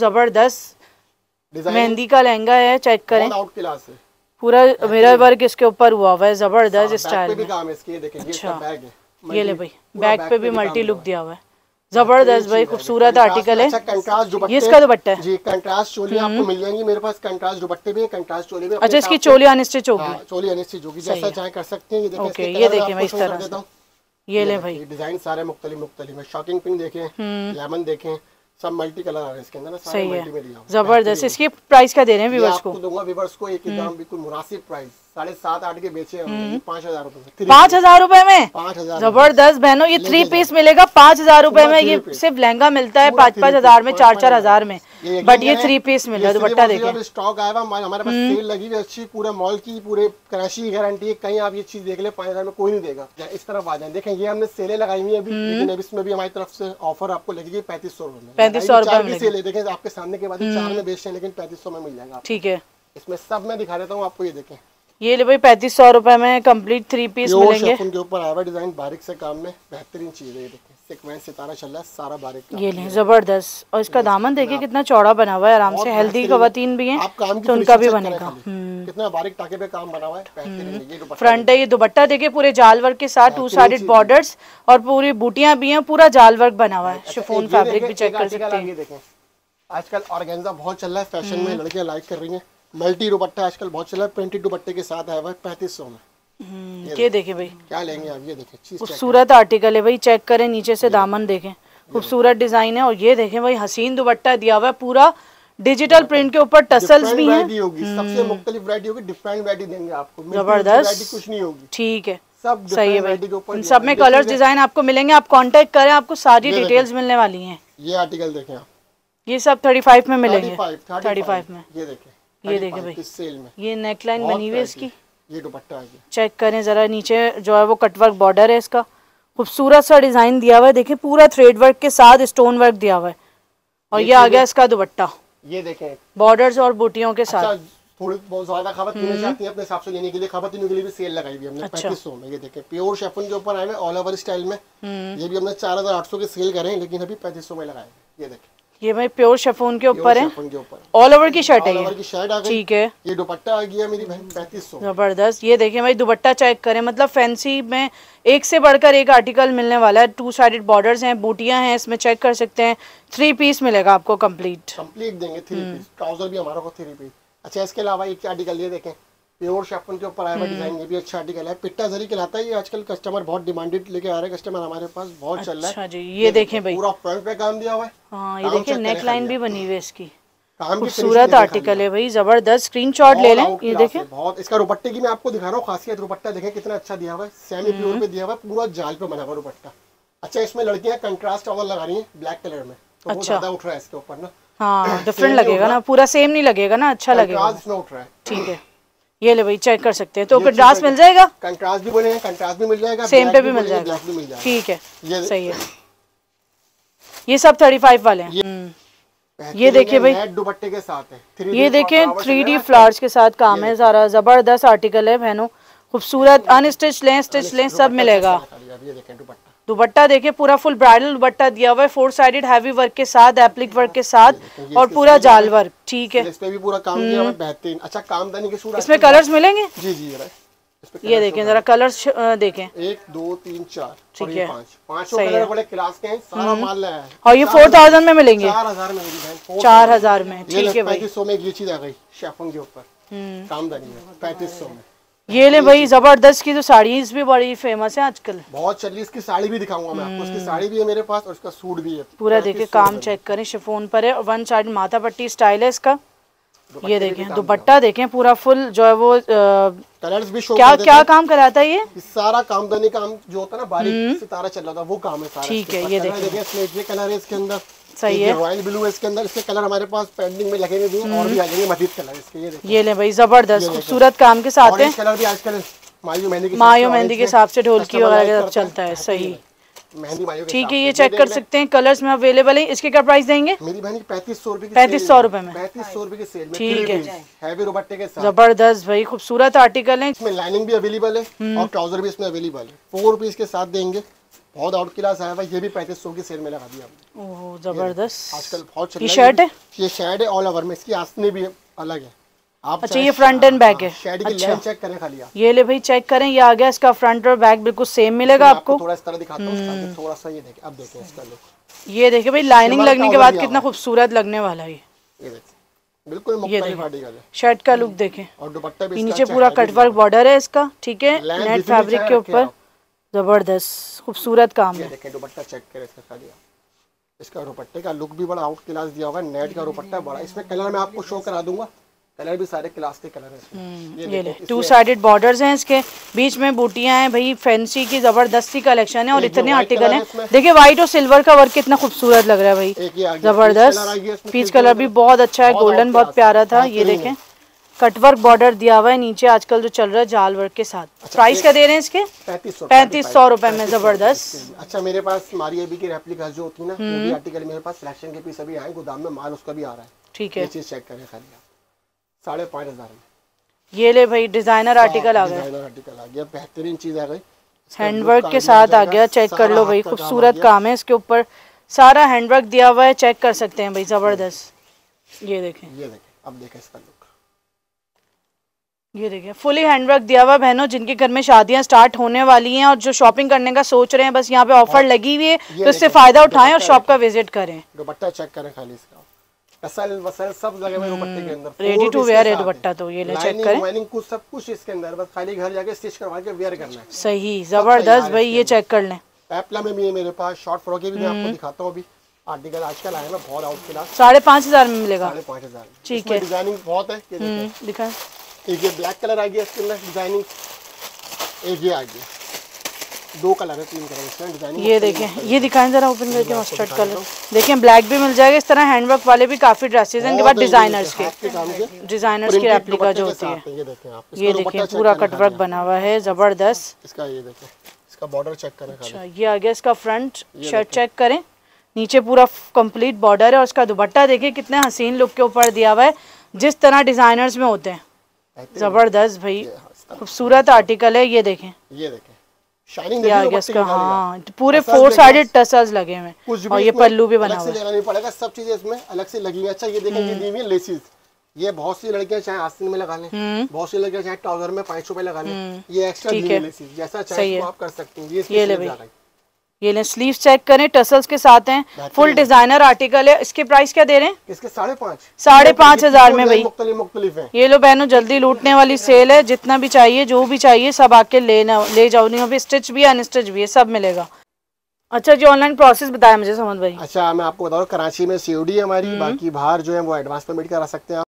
जबरदस्त मेहंदी का लहंगा है, चेक करें, आउट क्लास है, पूरा मिरर वर्क इसके ऊपर हुआ हुआ है, जबरदस्त स्टाइल में। अच्छा, ये ले भाई, बैक पे भी मल्टी लुक दिया हुआ है, जबरदस्त भाई, खूबसूरत आर्टिकल है। ये इसका दुपट्टा है जी, कंट्रास्ट चोली आपको मिल जाएंगी मेरे पास, कंट्रास्ट दुपट्टे भी है, कंट्रास्ट चोली भी। अच्छा, इसकी चोली अनस्टिच होगी? चोली अनस्टिच होगी, जैसा चाहे कर सकते हैं। ये देखिए, ओके, ये देखें मैं इस तरह से, ये ले भाई, डिजाइन सारे मुख्तलिफ मुख्तलिफ है। शॉकिंग पिंक देखें, लेमन देखें, सब मल्टी कलर आ रहे हैं इसके अंदर ना, सारे मल्टी में दिया। जबरदस्त। इसकी प्राइस क्या दे रहे हैं व्यूअर्स को? आपको दूंगा व्यूअर्स को एक ही दाम, बिल्कुल मुनासिब प्राइस, साढ़े सात आठ के बेचे हैं पाँच हजार रूपए। पाँच हजार रूपए में? पाँच हजार जबरदस्त बहनों, ये थ्री पीस मिलेगा पाँच हजार रूपए में। ये सिर्फ लहंगा मिलता है पाँच पाँच हजार में, चार चार हजार में, बट ये थ्री पीस मिल रहा है। दुपट्टा देखिए, स्टॉक आया हुआ हमारे पास, सेल लगी हुई अच्छी, पूरे मॉल की, पूरे कराची की गारंटी है। कहीं आप ये चीज देख ले, पाँच हजार में कोई नहीं देगा। इस तरफ आ जाए, देखें ये हमने सेलें लगाई हुई है अभी, लेकिन अब इसमें भी हमारी तरफ से ऑफर आपको लगेगी पैंतीस सौ रुपए में। पैंतीस सौ रुपए में सेल है, देखें आपके सामने के बाद चार में बेचते हैं, लेकिन पैंतीस सौ में मिल जाएगा। ठीक है, इसमें सब मैं दिखा देता हूँ आपको। ये देखें, ये ले भाई, पैंतीस सौ रुपए में कंप्लीट थ्री पीस मिलेंगे। उनके ऊपर आया डिजाइन बारीक से काम में, बेहतरीन चीज है। ये देखिए, सीक्वेंस सितारा चल रहा है सारा बारीक। ये ले, जबरदस्त। और इसका दामन देखिए कितना चौड़ा बना हुआ है, आराम से हेल्दी खवातीन भी हैं तो उनका भी बनेगा। कितना बारीक टाके पे काम बना हुआ है, बेहतरीन। फ्रंट है, ये दुपट्टा देखिए पूरे जाल वर्क के साथ, टू साइडेड बॉर्डर्स और पूरी बूटियां भी हैं, पूरा जाल वर्क बना हुआ है। शिफॉन फैब्रिक भी चेक कर सकते हैं। आजकल ऑर्गेन्जा बहुत चल रहा है, फैशन में लड़कियां लाइक कर रही हैं। मल्टी दुपट्टा आजकल बहुत चल रहा है, प्रिंटेड दुपट्टे के साथ आया हुआ है पैंतीस सौ में। ये देखिए भाई, क्या लेंगे आप? ये देखिए, खूबसूरत आर्टिकल है भाई, चेक करें, नीचे से दामन देखें, खूबसूरत डिजाइन है। और ये देखें भाई, हसीन दुपट्टा दिया हुआ है, पूरा डिजिटल प्रिंट के ऊपर टसल्स भी हैं। सबसे मुख्तलिफ वैरायटी होगी, डिफरेंट वैरायटी देंगे आपको, जबरदस्त, कुछ नहीं होगी। ठीक है, सब सही है भाई, सब में कलर्स डिजाइन आपको मिलेंगे। आप कांटेक्ट करें, आपको सारी डिटेल्स मिलने वाली हैं। ये आर्टिकल देखें आप, ये सब थर्टी फाइव में मिलेंगे, थर्टी फाइव में। ये देखें, ये देखिए भाई, सेल में ये नेकलाइन बनी हुई है इसकी, ये दुपट्टा आ गया, चेक करें जरा, नीचे जो है वो कटवर्क बॉर्डर है इसका, खूबसूरत सा डिजाइन दिया हुआ है, देखिए पूरा थ्रेड वर्क के साथ स्टोन वर्क दिया हुआ है। और ये आ गया इसका दुपट्टा, ये देखें बॉर्डर्स और बूटियों के साथ। अच्छा, थोड़ी बहुत ज्यादा खपत चाहती है अपने हिसाब से लेने के लिए, खपत के लिए भी सेल लगाई हुई हमने पैंतीस सौ में। ये देखें प्योर शिफॉन के ऊपर आए हुए ऑल ओवर स्टाइल में, ये भी हमने चार हजार आठ सौ के सेल करे, लेकिन अभी पैंतीस सौ में लगाए। ये देखें, ये भाई प्योर शिफॉन के ऊपर है, ऑल ओवर की शर्ट है, ऑल ओवर की शर्ट आ गई, ठीक है। ये दुपट्टा आ गया मेरी बहन पैंतीस सौ, जबरदस्त। ये देखिए भाई दुपट्टा चेक करें, मतलब फैंसी में एक से बढ़कर एक आर्टिकल मिलने वाला है। टू साइडेड बॉर्डर्स हैं, बूटियां हैं इसमें, चेक कर सकते हैं। थ्री पीस मिलेगा आपको कंप्लीट, कंप्लीट देंगे थ्री पीस, ट्राउजर भी हमारा को थ्री पीस। अच्छा, इसके अलावा एक आर्टिकल ये देखें, प्योर शिफॉन के ऊपर आया हुआ डिजाइन, ये भी अच्छा आर्टिकल है, पिट्टा जरी कहलाता है। ये आजकल कस्टमर बहुत डिमांडेड लेके आ रहे हैं, कस्टमर हमारे पास बहुत चल रहा है। अच्छा जी, ये देखें भाई, पूरा फ्रंट पे काम दिया हुआ है। हाँ, ये देखिए नेक लाइन भी बनी हुई है इसकी, काम खूबसूरत आर्टिकल है भाई, जबरदस्त। स्क्रीनशॉट ले लें। ये देखें बहुत, इसका दुपट्टे की मैं आपको दिखा रहा हूँ खासियत, दुपट्टा देखें कितना अच्छा दिया हुआ है, सेमी प्योर पे दिया हुआ है, पूरा जाल पे बना हुआ दुपट्टा। अच्छा, इसमें लड़कियां कंट्रास्ट टॉवल लगा रही है ब्लैक कलर में, तो बहुत ज्यादा उठ रहा है इसके ऊपर ना। हाँ, डिफरेंट लगेगा ना, पूरा सेम नहीं लगेगा ना, अच्छा लगेगा, इसमें उठ रहा है। ठीक है, ये ले भाई चेक कर सकते हैं। तो कंट्रास्ट मिल जाएगा, कंट्रास्ट भी बोलेंगे, कंट्रास्ट भी मिल जाएगा, सेम पे भी मिल जाएगा, ब्लैक भी मिल जाएगा, ठीक है, सही है। ये सब थर्टी फाइव वाले हैं। ये देखिए भाई दुपट्टे के साथ है, ये देखिए थ्री डी फ्लावर्स के साथ काम है सारा, जबरदस्त आर्टिकल है बहनों, खूबसूरत। अनस्टिच लें, स्टिच लें, सब मिलेगा। दुपट्टा देखिए पूरा फुल ब्राइडल दुपट्टा दिया हुआ है, फोर साइडेड हैवी वर्क के साथ, एप्लिक वर्क के साथ, और पूरा जाल वर्क, ठीक है। इस पे भी पूरा काम किया हुआ है, बेहतरीन। अच्छा, कामदानी के सूट इसमें कलर्स मिलेंगे, जी जी, ये देखें जरा कलर्स देखें, एक दो तीन चार, ठीक है, पाँच पाँचों कलर बड़े क्लास के हैं, सारा माल लाया है। और ये फोर थाउजेंड में मिलेंगे, चार हजार में, चार हजार में, ठीक है भाई। पैंतीस सौ में एक ये चीज आ गई शिफॉन के ऊपर कामदानी में, पैंतीस सौ में। ये ले भाई जबरदस्त की तो साड़ीज भी बड़ी फेमस है आजकल, बहुत चली। इसकी साड़ी भी दिखाऊंगा मैं आपको, इसकी साड़ी भी है मेरे पास और इसका सूट भी है पूरा। देखिए काम चेक करें, शिफॉन पर है, वन साइड माथा पट्टी स्टाइल है इसका। ये देखें दुपट्टा देखें पूरा फुल जो है वो कलर्स भी शो क्या क्या काम कराता है ये, सारा कामदानी काम जो होता है ना, बारीक सितारा चल रहा था वो काम है सारा, ठीक है। ये देखें स्लेटी कलर है इसके अंदर, सही है, रॉयल ब्लू है इसके अंदर। इसके कलर हमारे पास पेंडिंग में लगेंगे भी और भी आ जाएंगे मजीद कलर इसके। ये देखिए, ये ले भाई जबरदस्त खूबसूरत काम के साथ है। कलर भी आजकल मायो मेहंदी मायो मेहंदी के हिसाब से ढोलकी वगैरह चलता है, सही, मेहंदी मायो, ठीक है। ये चेक कर सकते हैं, कलर्स में अवेलेबल है। इसके क्या प्राइस देंगे मेरी बहन? पैंतीस सौ रुपए, पैंतीस सौ रुपए में, पैंतीस सौ रुपए की सेल में, ठीक है, हैवी दुपट्टे के साथ, जबरदस्त भाई खूबसूरत आर्टिकल है। इसमें लाइनिंग भी अवेलेबल है और ट्राउजर भी इसमें अवेलेबल है, फोर पीस के साथ देंगे, बहुत आउट क्लास आया भाई। ये भी पैंतीस सौ की सेल में लगा दिया हमने। ओह जबरदस्त, आजकल बहुत चल रहा है। ये शर्ट है, ये शर्ट है ऑल ओवर में, इसकी आस्तीन भी अलग है। आप अच्छा, ये फ्रंट एंड बैक है, शर्ट की लाइन चेक करें खाली आप। ये ले भाई चेक करें, ये आ गया इसका फ्रंट और बैक बिल्कुल सेम मिलेगा आपको। थोड़ा इस तरह दिखाता हूं, थोड़ा सा ये देखिए, अब देखिए इसका लुक। ये देखिए भाई लाइनिंग लगने के बाद कितना खूबसूरत लगने वाला है। ये देखिए बिल्कुल मुख्तलिफ आर्टिकल है। शर्ट का लुक देखें, और दुपट्टा भी नीचे पूरा कटवर्क बॉर्डर है इसका, ठीक है, नेट फैब्रिक के ऊपर, जबरदस्त खूबसूरत काम है। देखिए दुपट्टा चेक करें इसका खाली, इसका दुपट्टे का लुक भी बड़ा आउट क्लास दिया हुआ है, नेट का दुपट्टा बड़ा। इसमें कलर मैं आपको शो करा दूंगा, कलर भी सारे क्लास के कलर हैं। ये ले टू साइडेड बॉर्डर्स हैं, इसके बीच में बूटियां हैं भाई, फैंसी की जबरदस्ती कलेक्शन है और इतने आर्टिकल हैं। देखिए व्हाइट और सिल्वर का वर्क कितना खूबसूरत लग रहा है भाई, जबरदस्त। पीच कलर भी बहुत अच्छा है, गोल्डन बहुत प्यारा था। ये देखें कटवर्क बॉर्डर दिया हुआ है नीचे, आजकल जो चल रहा है जाल वर्क के साथ। प्राइस क्या दे रहे हैं इसके? पैंतीस सौ रुपए में, जबरदस्त। अच्छा, मेरे पास मारी एबी की रेप्लिका जो होती है ना, वो भी आर्टिकल मेरे पास सिलेक्शन के पीस अभी आए गोदाम में, माल उसका भी आ रहा है, ठीक है। ये चीज चेक करें खाली आप, साढ़े पाँच हजार में। ये ले भाई डिजाइनर आर्टिकल आ गया, डिजाइनर आर्टिकल आ गया, बेहतरीन चीज आ गई, हैंडवर्क के साथ आ गया। चेक कर लो भाई, खूबसूरत काम है इसके ऊपर, सारा हैंडवर्क दिया हुआ है, चेक कर सकते हैं भाई, जबरदस्त। ये देखें, ये देखें, अब देखें इसका लुक, ये देखिए फुली हैंडवर्क दिया हुआ। बहनों जिनके घर में शादियां स्टार्ट होने वाली हैं और जो शॉपिंग करने का सोच रहे हैं, बस यहाँ पे ऑफर लगी हुई है, तो इससे फायदा उठाएं और शॉप का विजिट करें। दुपट्टा चेक करें खाली इसका, कसल वसल सब लगे हुए दुपट्टे के अंदर, रेडी टू वेयर है दुपट्टा, तो ये ले चेक करें, लाइनिंग कुछ सब कुछ इसके अंदर, बस खाली घर जाके स्टिच करवा के वेयर करना है। सही, जबरदस्त भाई, ये चेक कर लें। पेपला में भी है मेरे पास, शॉर्ट फ्रॉक भी मैं आपको दिखाता हूँ। अभी आर्टिकल आजकल आया ना, बहुत आउट क्लास, साढ़े पाँच हजार में मिलेगा, साढ़े पाँच हजार, ठीक है। डिजाइनिंग बहुत है, ये दिखाएं। एक ये ब्लैक कलर आ गया इसके अंदर डिजाइनिंग, एक ये आ गया, दो कलर है, तीन कलर इसमें डिजाइनिंग। ये देखें, ये दिखाएं जरा ओपन करके मस्टर्ड कलर। देखें ब्लैक भी मिल जाएगा। इस तरह हैंडवर्क वाले भी काफी ड्रेसेस हैं इनके पास, डिजाइनर्स के, डिजाइनर्स की रेप्लिका जो होती है। ये देखें आप, ये देखें पूरा कटवर्क बना हुआ है, जबरदस्त। इसका ये देखें, इसका बॉर्डर चेक करें। अच्छा, ये आ गया इसका फ्रंट शर्ट, चेक करें, नीचे पूरा कंप्लीट बॉर्डर है। और इसका दुपट्टा देखिए कितने हसीन लुक के ऊपर दिया हुआ है, जिस तरह डिजाइनर्स में होते हैं। जबरदस्त भाई, खूबसूरत आर्टिकल है। ये देखें, ये देखें शाइनिंग आ गया इसका, हाँ पूरे फोर साइडेड टसल्स लगे हुए हैं और ये पल्लू भी बना हुआ है। लेना नहीं पड़ेगा, सब चीजें इसमें अलग से लगी हैं। अच्छा ये देखें, ये दी हुई है लेसिस। ये बहुत सी लड़कियां चाहे आस्तीन में लगा लें, बहुत सी लड़कियां चाहे ट्राउजर में पाँच रुपए लगा लें, ये एक्स्ट्रा दी हुई लेसिस, जैसा चाहे आप कर सकते हैं। ये ले भाई, ये ले स्लीव चेक करें, टसल्स के साथ हैं, फुल डिजाइनर आर्टिकल है। इसके प्राइस क्या दे रहे हैं? इसके साढ़े पाँच साढ़े पाँच हजार में भाई। मुख्तलिफ मुख्तलिफ है। ये लो बहनों, जल्दी लूटने वाली सेल है। जितना भी चाहिए, जो भी चाहिए सब आके लेना, ले जाओ। नहीं अभी स्टिच भी है, अनस्टिच भी है, सब मिलेगा। अच्छा जी, ऑनलाइन प्रोसेस बताया मुझे समझ भाई। अच्छा मैं आपको बताऊँ, कराची में सीओडी है हमारी, बाकी बाहर जो है वो एडवांस पेमेंट करा सकते हैं।